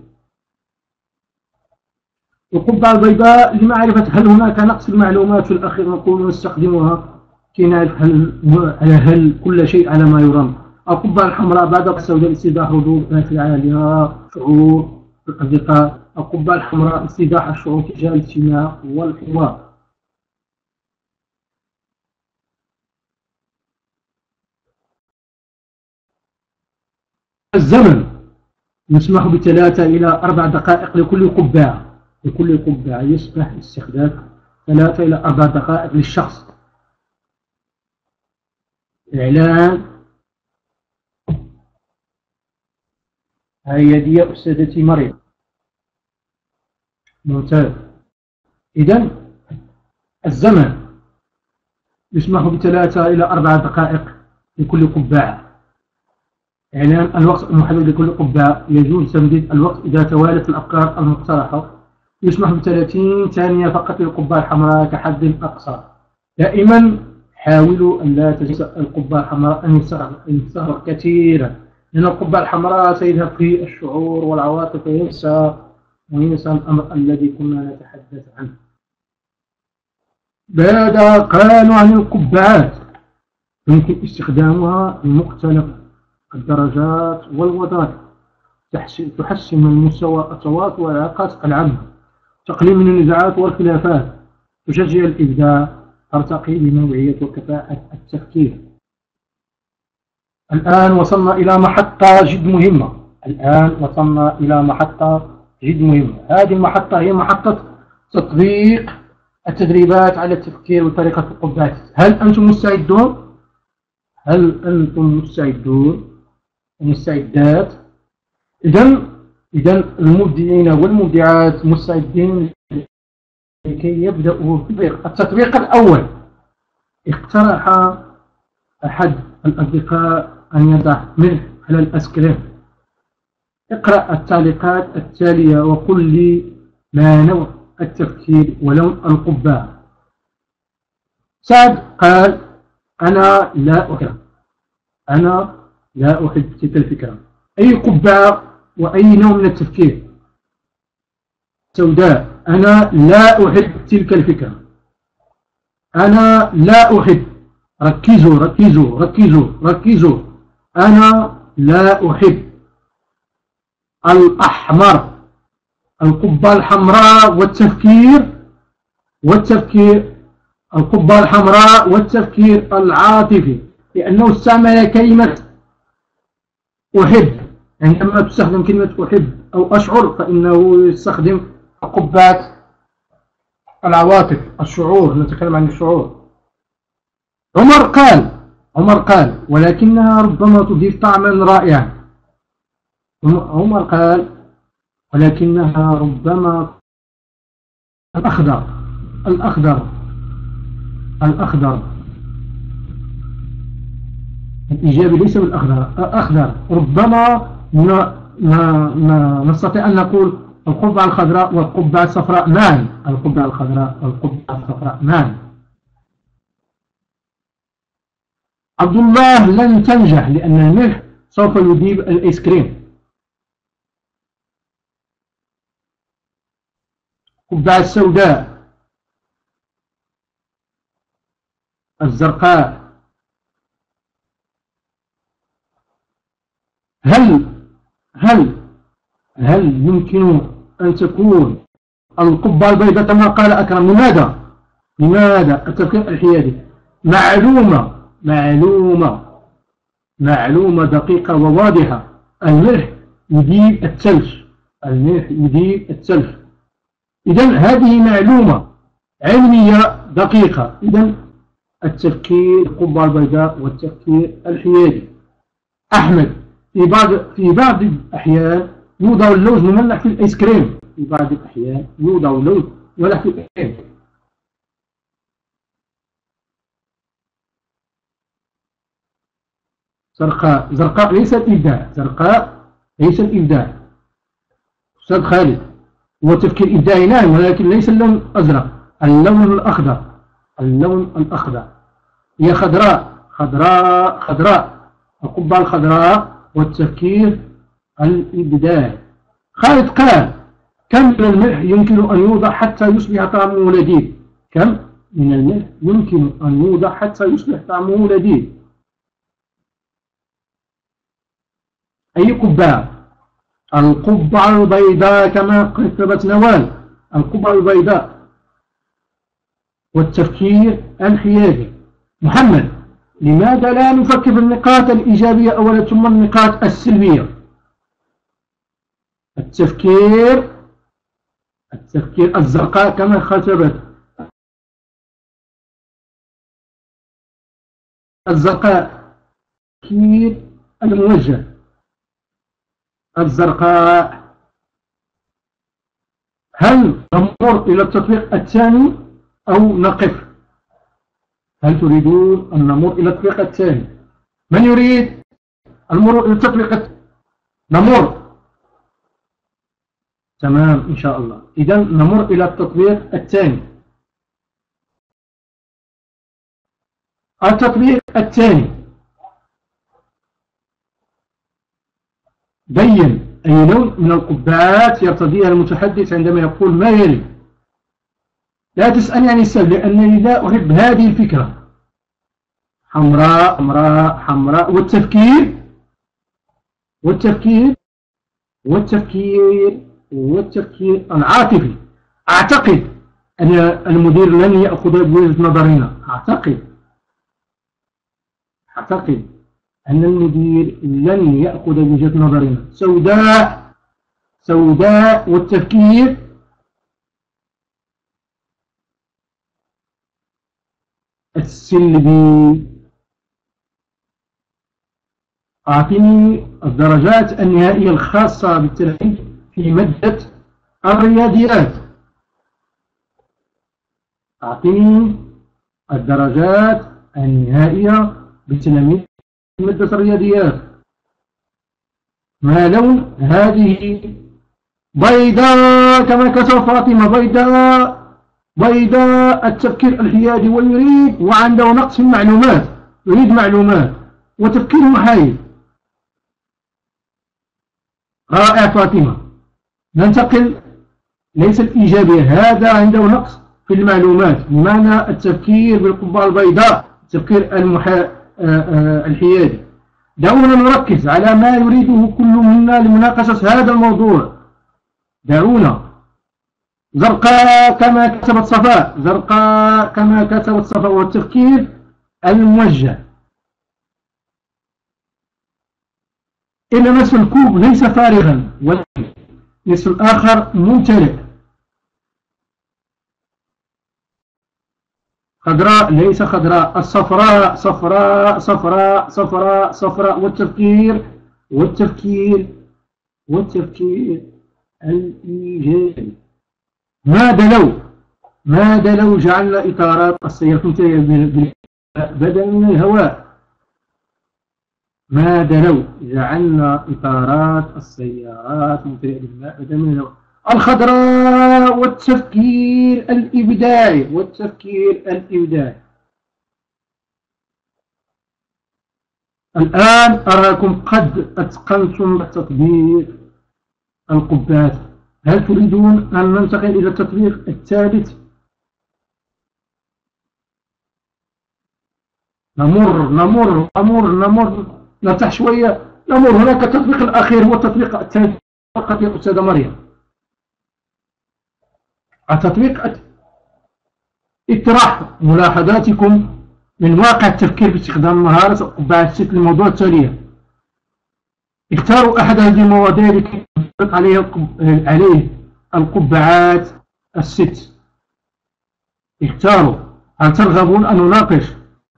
القبعة البيضاء لمعرفة هل هناك نقص المعلومات في الأخير نقول نستخدمها كي نعرف هل كل شيء على ما يرام. القبعة الحمراء بعد السوداء لاستيضاح ردود انفعالها شعور الأصدقاء. القبعة الحمراء لاستيضاح الشعور تجاه الاجتماع والحوار. الزمن نسمح ب3 إلى 4 دقائق لكل قبعة. يسمح باستخدام 3 إلى 4 دقائق للشخص. إعلان هيا أستاذتي مريم. ممتاز. إذن الزمن يسمح ب3 إلى 4 دقائق لكل قبعة. إعلان الوقت المحدد لكل قبعة. يجوز تمديد الوقت إذا توالت الأفكار المقترحة. يسمح ب30 ثانية فقط للقبعة الحمراء كحد أقصى. دائما حاولوا أن لا تجلس القبعة الحمراء أن يستغرق كثيرا، لأن القبعة الحمراء سيذهب في الشعور والعواطف وينسى الأمر الذي كنا نتحدث عنه. ماذا قالوا عن القبعات؟ يمكن استخدامها بمختلف الدرجات والوظائف. تحسن من مستوى التواصل والعلاقات العامة. تقليل من النزاعات والخلافات. تشجع الإبداع. ترتقي بنوعية وكفاءة التفكير. الآن وصلنا إلى محطة جد مهمة. هذه المحطة هي محطة تطبيق التدريبات على التفكير وطريقة القبعات. هل أنتم مستعدات؟ إذن المبدعين والمبدعات مستعدين لكي يبدأوا التطبيق الأول. اقترح أحد الأصدقاء أن يضع ملح على الآيس كريم. اقرأ التعليقات التالية وقل لي ما نوع التفكير ولون القبعة. سعد قال أنا لا أحب تلك الفكرة. أي قبعة وأي نوع من التفكير؟ سوداء أنا لا أحب تلك الفكرة. أنا لا أحب. ركزوا ركزوا ركزوا ركزوا. أنا لا أحب. الأحمر، القبعة الحمراء والتفكير القبعة الحمراء والتفكير العاطفي، لأنه استعمل كلمة أحب. عندما تستخدم كلمة أحب أو أشعر فإنه يستخدم قبعة العواطف، الشعور، نتكلم عن الشعور. عمر قال ولكنها ربما تضيف طعما رائعا. عمر قال ولكنها ربما الأخضر. الإجابة ليس بالأخضر. ربما نستطيع أن نقول القبعة الخضراء والقبعة الصفراء معا. القبعة الخضراء والقبعة الصفراء معا. عبد الله لن تنجح لأن الملح سوف يذيب الآيس كريم. القبعة السوداء، الزرقاء. هل يمكن أن تكون القبعة البيضاء كما قال أكرم؟ لماذا التفكير الحيادي؟ معلومة دقيقة وواضحة. الملح يذيب الثلج. إذن هذه معلومة علمية دقيقة. إذن التفكير القبعة البيضاء والتفكير الحيادي. أحمد، في بعض الأحيان يوضع اللوز مملح في الآيس كريم. في بعض الأحيان يوضع اللوز مملح في الآيس كريم. زرقاء ليس الإبداع. أستاذ خالد، هو تفكير إبداعي نعم، ولكن ليس اللون الأزرق، اللون الأخضر. هي خضراء. القبعة الخضراء والتفكير الإبداعي. خالد قال كم من الملح يمكن أن يوضع حتى يصبح طعمه لذيذ؟ كم من الملح يمكن أن يوضع حتى يصبح طعمه لذيذ؟ أي قبعة؟ القبعة البيضاء كما كتبت نوال. القبعة البيضاء والتفكير الحيادي. محمد، لماذا لا نفكر بالنقاط الإيجابية أولا ثم النقاط السلبية؟ التفكير الزرقاء كما كتبت. الزرقاء تفكير الموجه. الزرقاء. هل نمر إلى التطبيق الثاني أو نقف؟ هل تريدون أن نمر إلى التطبيق الثاني؟ من يريد المرور إلى التطبيق الثاني؟ نمر. تمام إن شاء الله. إذن نمر إلى التطبيق الثاني. التطبيق الثاني: بين أي لون من القبعات يرتضيها المتحدث عندما يقول ما يلي. لا تسألني عن السبب لأنني لا أحب هذه الفكرة. حمراء. والتفكير العاطفي. أعتقد أن المدير لن يأخذ بوجهة نظرنا. أعتقد أن المدير لن يأخذ بوجهة نظرنا. سوداء والتفكير السلبي. أعطني الدرجات النهائية الخاصة بالتلميذ في مادة الرياضيات. أعطني الدرجات النهائية بتلاميذ مادة الرياضيات. ما لون هذه؟ بيضاء كما كتب فاطمة، بيضاء بيضاء التفكير الحيادي ويريد وعنده نقص في المعلومات، يريد معلومات وتفكير محايد. رائع فاطمة. ننتقل، ليس الإيجابية، هذا عنده نقص في المعلومات بمعنى التفكير بالقبعة البيضاء، التفكير الحيادي. دعونا نركز على ما يريده كل منا لمناقشة هذا الموضوع. دعونا. زرقاء كما كتبت صفاء، زرقاء كما كتبت صفاء، والتفكير الموجه. إن نصف الكوب ليس فارغا ولكن نصف الآخر ممتلئ. خضراء ليس خضراء، الصفراء صفراء صفراء صفراء صفراء، والتفكير الإيجابي. ماذا لو جعلنا إطارات السيارة ممتلئة بدلا من الهواء؟ ماذا لو جعلنا إطارات السيارات ممتلئة بالماء بدلا من الهواء؟ الخضراء والتفكير الإبداعي، الآن أراكم قد أتقنتم تطبيق القبات. هل تريدون أن ننتقل إلى التطبيق الثالث؟ نمر نرتاح شوية، نمر. هناك التطبيق الأخير هو التطبيق الثالث فقط يا أستاذة مريم. التطبيق اطرح ملاحظاتكم من واقع التفكير باستخدام مهارة القبعة الست للموضوع التالية. اختاروا أحد هذه المواضيع لكي نطبق عليه القبعات الست. اختاروا. هل ترغبون أن نناقش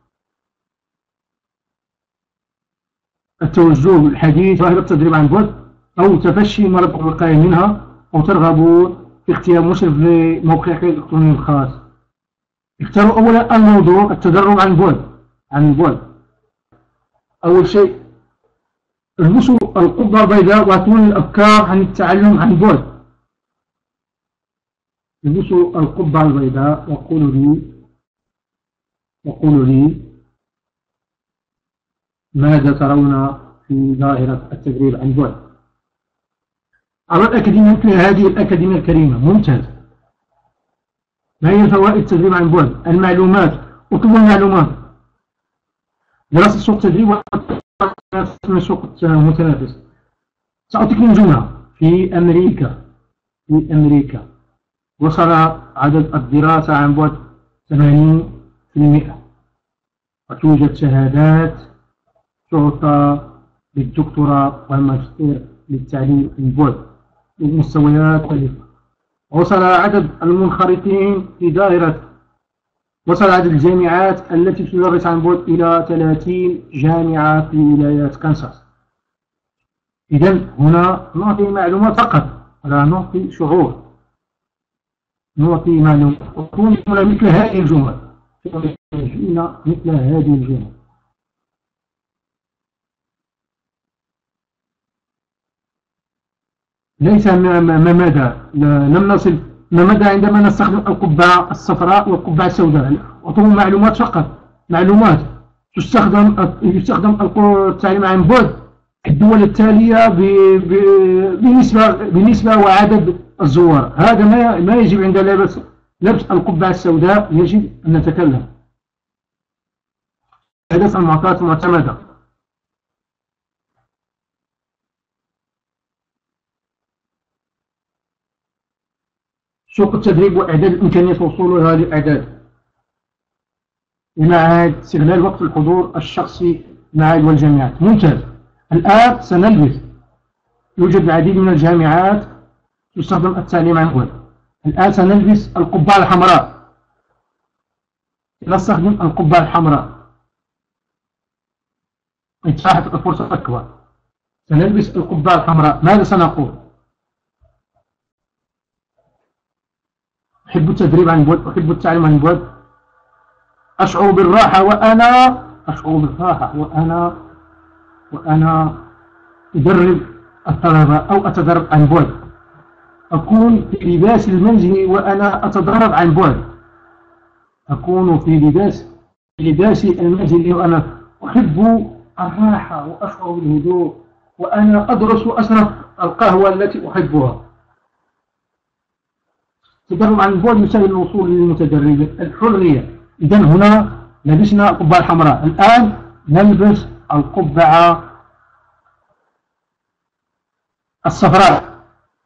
التوجه الحديث وهذا التدريب عن بعد أو تفشي مرض الوقاية منها، أو ترغبون في اختيار مشرف لموقعك الإلكتروني الخاص؟ اختاروا أولا الموضوع التدرب عن بعد. أول شيء البسوا القبعة البيضاء واعطوني الأفكار عن التعلم عن بعد. البسوا القبعة البيضاء وقولوا لي ماذا ترون في ظاهرة التدريب عن بعد. على الأكاديمية مثل هذه الأكاديمية الكريمة ممتاز. ما هي فوائد التدريب عن بعد؟ المعلومات، اطلبوا المعلومات. دراسة سوق التدريب من سوق المتنافس. سأعطيك نجومها. في أمريكا وصل عدد الدراسة عن بعد 80%، وتوجد شهادات تعطى للدكتوراه والماجستير للتعليم عن بعد بمستويات مختلفة. وصل عدد المنخرطين في دائرة، وصل عدد الجامعات التي تدرس عن بعد إلى 30 جامعة في ولايات كانساس. إذن هنا نعطي معلومات فقط ولا نعطي شعور، نعطي معلومات. وكون مثل هذه الجمل، مثل هذه الجمل. ليس ما مدى، لم نصل ما مدى عندما نستخدم القبعة الصفراء والقبعة السوداء. أعطوا معلومات فقط، معلومات. يستخدم التعليم عن بعد الدول التالية بنسبة وعدد الزوار. هذا ما يجب عند لبس القبعة السوداء، يجب أن نتكلم. حدث المعطيات المعتمدة. سوق التدريب وإعداد الإمكانيات والوصول إلى هذه الأعداد. المعاهد، استغلال وقت الحضور الشخصي المعاهد والجامعات. ممتاز. الآن سنلبس. يوجد العديد من الجامعات تستخدم التعليم عن بعد. الآن سنلبس القبعة الحمراء. نستخدم القبعة الحمراء. إتاحة الفرصة أكبر. سنلبس القبعة الحمراء. ماذا سنقول؟ أحب التدريب عن بعد، أحب التعليم عن بعد. أشعر بالراحة وأنا أدرب الطلبة أو أتدرب عن بعد. أكون في لباس المنزل وأنا أتدرب عن بعد. أكون في لباس المنزل وأنا أحب الراحة وأشعر بالهدوء وأنا أدرس وأشرب القهوة التي أحبها. التدرب عن بعد يسهل الوصول للمتدربين. الحرية. إذن هنا لبسنا القبعة الحمراء، الآن نلبس القبعة الصفراء.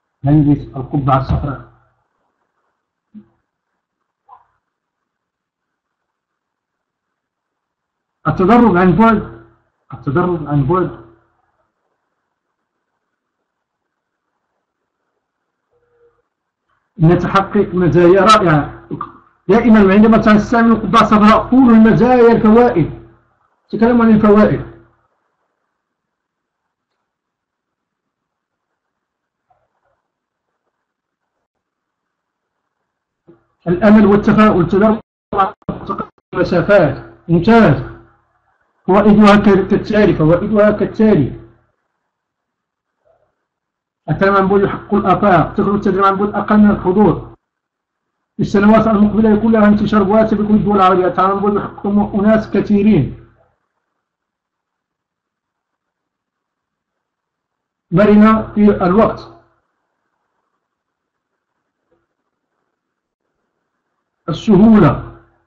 التدرب عن بعد نتحقق مزايا رائعة. دائما عندما تستعمل القبعة الصفراء كل المزايا الفوائد. تكلم عن الفوائد. الأمل والتفاؤل. تدرب على المسافات ممتاز. فوائدها كالتالي. التدريب عن بعد يحقق الآفاق. تخرج التدريب عن بعد أقل من الحضور. في السنوات المقبلة يكون لها انتشار واسع في كل الدول العربية. التدريب عن بعد يحقق أناس كثيرين. مرنة في الوقت. السهولة.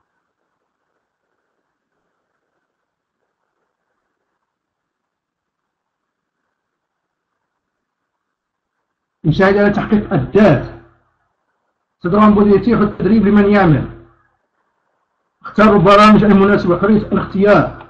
يساعد على تحقيق الذات. التدريب عن بعد يتيح التدريب لمن يعمل. اختاروا البرامج المناسبة. حرية الاختيار.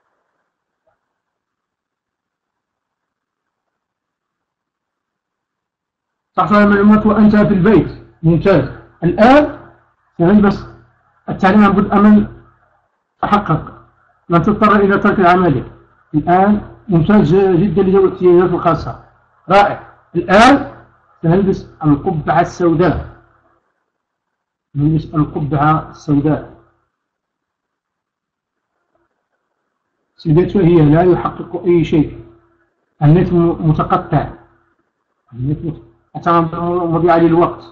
تحصل على المعلومات وأنت في البيت. ممتاز. الآن سنلبس التعليم عن بعد أمن تحقق. لن تضطر إلى ترك العمل. الآن ممتاز جدا لذوي الاحتياجات الخاصة. رائع. الآن سنلبس القبعة السوداء. سيدتها هي لا يحقق أي شيء. النت متقطع. مضيعة للوقت.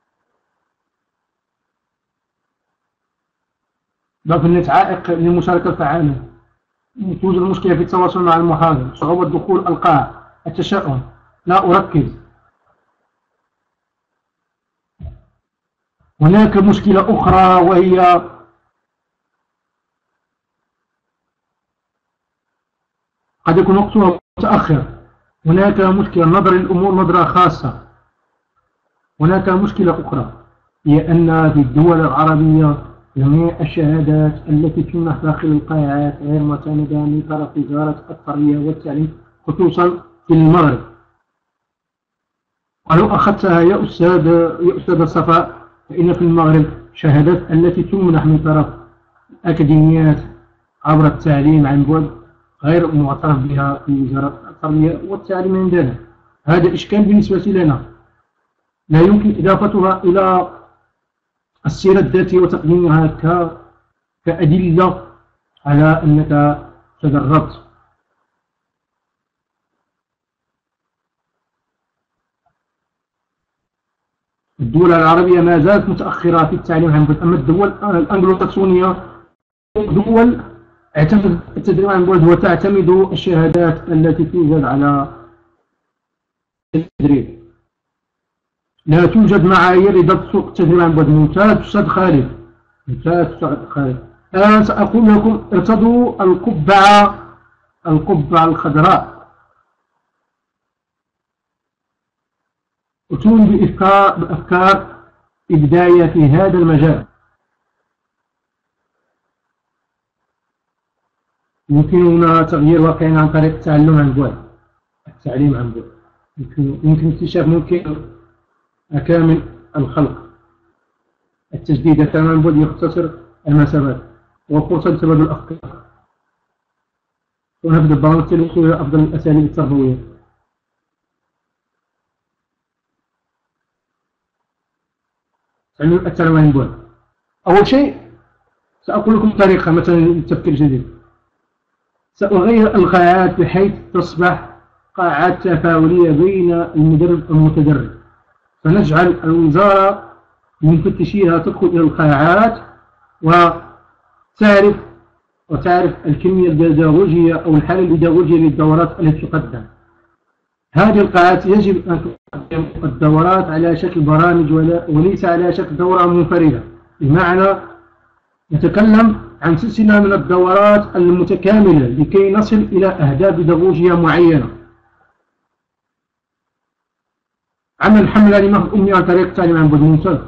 ضعف النت عائق للمشاركة الفعالة. توجد مشكلة في التواصل مع المحاضر. صعوبة دخول القاعة. التشاؤم. لا أركز. هناك مشكلة أخرى وهي قد يكون وقتها متأخر. هناك مشكلة نظر الأمور نظرة خاصة. هناك مشكلة أخرى هي أن في الدول العربية جميع الشهادات التي تمنح داخل القاعات غير معتمدة من طرف وزارة التربية والتعليم خصوصا في المغرب. ولو أخذتها يا أستاذ صفاء فإن في المغرب شهادات التي تمنح من طرف الأكاديميات عبر التعليم عن بعد غير معترف بها في وزارة التربية والتعليم عندنا. هذا إشكال بالنسبة لنا لا يمكن إضافتها إلى السيرة الذاتية وتقديمها كأدلة على أنك تدربت. الدول العربية ما زالت متأخرة في التعليم عن بعد. أما الدول الأنجلوساكسونية دول اعتمد التدريب عن بعد وتعتمد الشهادات التي توجد على التدريب. لا توجد معايير لضبط التدريب عن بعد. ممتاز أستاذ خالد. الآن سأقول لكم ارتدوا القبعة الخضراء. أتون بأفكار إبداعية في هذا المجال. يمكننا تغيير واقعنا عن طريق التعليم عن بعد. يمكن اكتشاف أكامل الخلق. التجديد. التعليم عن بعد يختصر المسافات وفرصة لتبادل الأفكار. ونبدأ البرامج التلقائية أفضل الأساليب التربوية. التعليم عن بعد. أول شيء سأقول لكم طريقة مثلا للتفكير الجديد. سأغير القاعات بحيث تصبح قاعات تفاعلية بين المدرب والمتدرب، فنجعل الوزارة مفتشيها تدخل إلى القاعات وتعرف الكمية البيداغوجية أو الحالة البيداغوجية للدورات التي تقدم. هذه القاعات يجب أن تقدم الدورات على شكل برامج وليس على شكل دورة منفردة، بمعنى نتكلم عن سلسلة من الدورات المتكاملة لكي نصل إلى أهداف بيداغوجية معينة. عمل حملة لنهض الأمية عن طريق التعليم عن بعد ممتاز.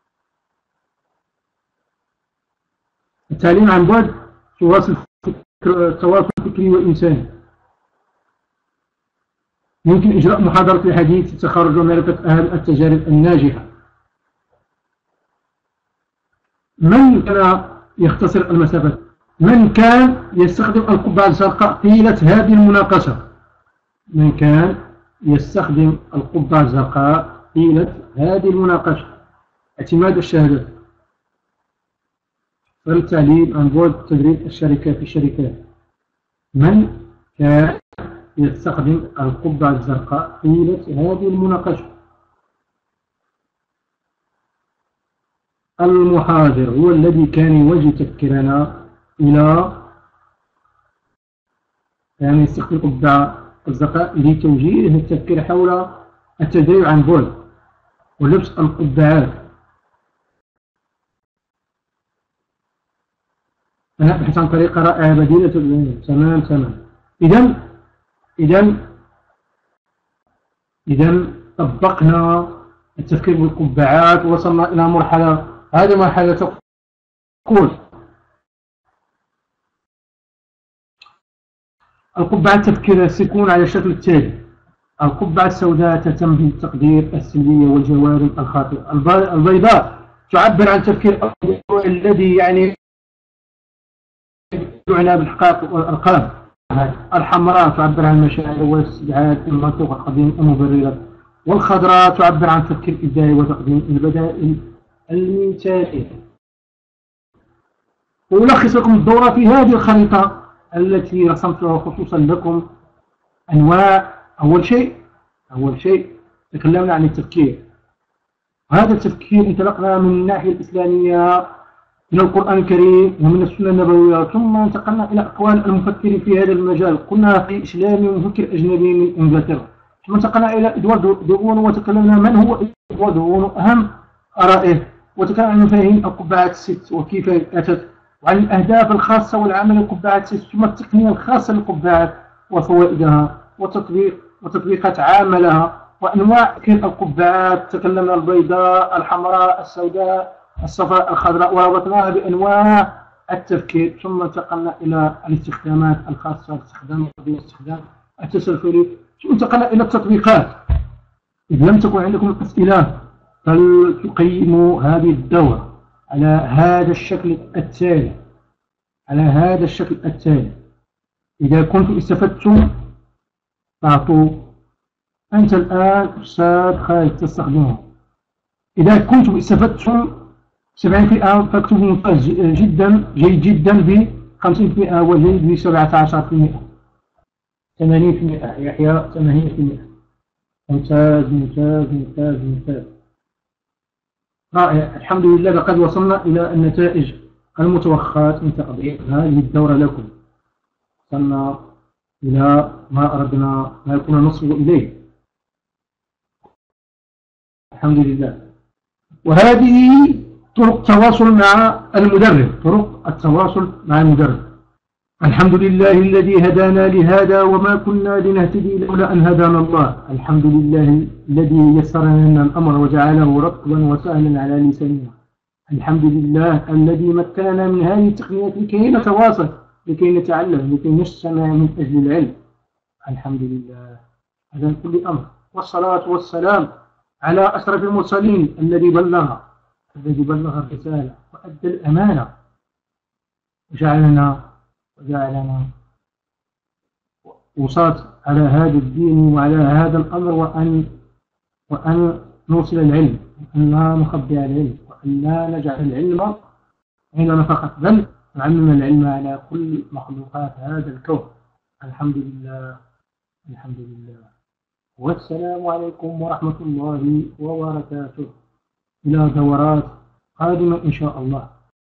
التعليم عن بعد تواصل فكري وإنساني. يمكن إجراء محاضرة الحديث التخرج ومعرفة أهم التجارب الناجحة. من كان يختصر المسافات؟ من كان يستخدم القبعة الزرقاء طيلة هذه المناقشة؟ من كان يستخدم القبعة الزرقاء طيلة هذه المناقشة؟ اعتماد الشهادات، التعليم عن بعد، تدريب الشركات في الشركات. من كان يستخدم القبعة الزرقاء طيلة هذه المناقشة؟ المحاضر هو الذي كان يوجه تفكيرنا إلى يستخدم القبعة الزرقاء لتوجيه التفكير حول التدريب عن بعد ولبس القبعات. أنا أبحث عن طريقة رائعة بديلة. تمام. إذا طبقنا التفكير بالقبعات ووصلنا إلى مرحلة. هذه مرحلة تقول القبعة التفكير ستكون على الشكل التالي: القبعة السوداء تهتم بالتقدير السلبية والجوانب الخاطئة. البيضاء تعبر عن تفكير الذي يعني يعنى بالحقائق والأرقام. الحمراء تعبر عن المشاعر والاستبعاد المنطق القديم المبررات. والخضراء تعبر عن تفكير إبداعي وتقديم البدائل المثالية. وألخص لكم الدورة في هذه الخريطة التي رسمتها خصوصا لكم. أنواع. أول شيء تكلمنا عن التفكير. هذا التفكير انطلقنا من الناحية الإسلامية من القرآن الكريم ومن السنة النبوية، ثم انتقلنا إلى أقوال المفكرين في هذا المجال. قلنا في إسلامي ومفكر أجنبي من إنجلترا، ثم انتقلنا إلى إدوارد دوغونو وتكلمنا من هو إدوارد دوغونو، أهم آرائه، وتكلمنا عن مفاهيم القبعات الست وكيف أتت، وعن الأهداف الخاصة والعمل للقبعات الست، ثم التقنية الخاصة للقبعات وفوائدها وتطبيقات عامة لها، وأنواع القبعات. تكلمنا البيضاء، الحمراء، السوداء، الصفراء، الخضراء، وربطناها بأنواع التفكير. ثم انتقلنا إلى الاستخدامات الخاصة بالاستخدام التسلسلي، ثم انتقلنا إلى التطبيقات. إذا لم تكن عندكم أسئلة فلتقيموا هذه الدورة على هذا الشكل التالي. إذا كنتم استفدتم فأعطوا. أنت الآن أستاذ خالد تستخدمه. إذا كنتم استفدتم 70% فاكتبوا ممتاز جدا، جيد جدا ب 50%، وجيد ب 17%، 80%. يحيى 80%. ممتاز. رائع. الحمد لله، لقد وصلنا إلى النتائج المتوقعة من تقديم هذه الدورة لكم. وصلنا إلى ما أردنا ما كنا نصل إليه، الحمد لله. وهذه طرق التواصل مع المدرب. الحمد لله الذي هدانا لهذا وما كنا لنهتدي لولا أن هدانا الله. الحمد لله الذي يسر لنا الأمر وجعله رطبا وسهلا على لساننا. الحمد لله الذي مكننا من هذه التقنيات لكي نتواصل، لكي نتعلم، لكي نجتمع من أجل العلم. الحمد لله على كل أمر، والصلاة والسلام على أشرف المرسلين الذي بلغ الرسالة وأدى الأمانة وجعلنا وصاة على هذا الدين وعلى هذا الأمر، وأن نوصل العلم، وأن لا نخبي العلم، وأن لا نجعل العلم حين نفخت دم وعمم العلم على كل مخلوقات هذا الكون. الحمد لله. الحمد لله. والسلام عليكم ورحمة الله وبركاته. إلى دورات قادمة إن شاء الله.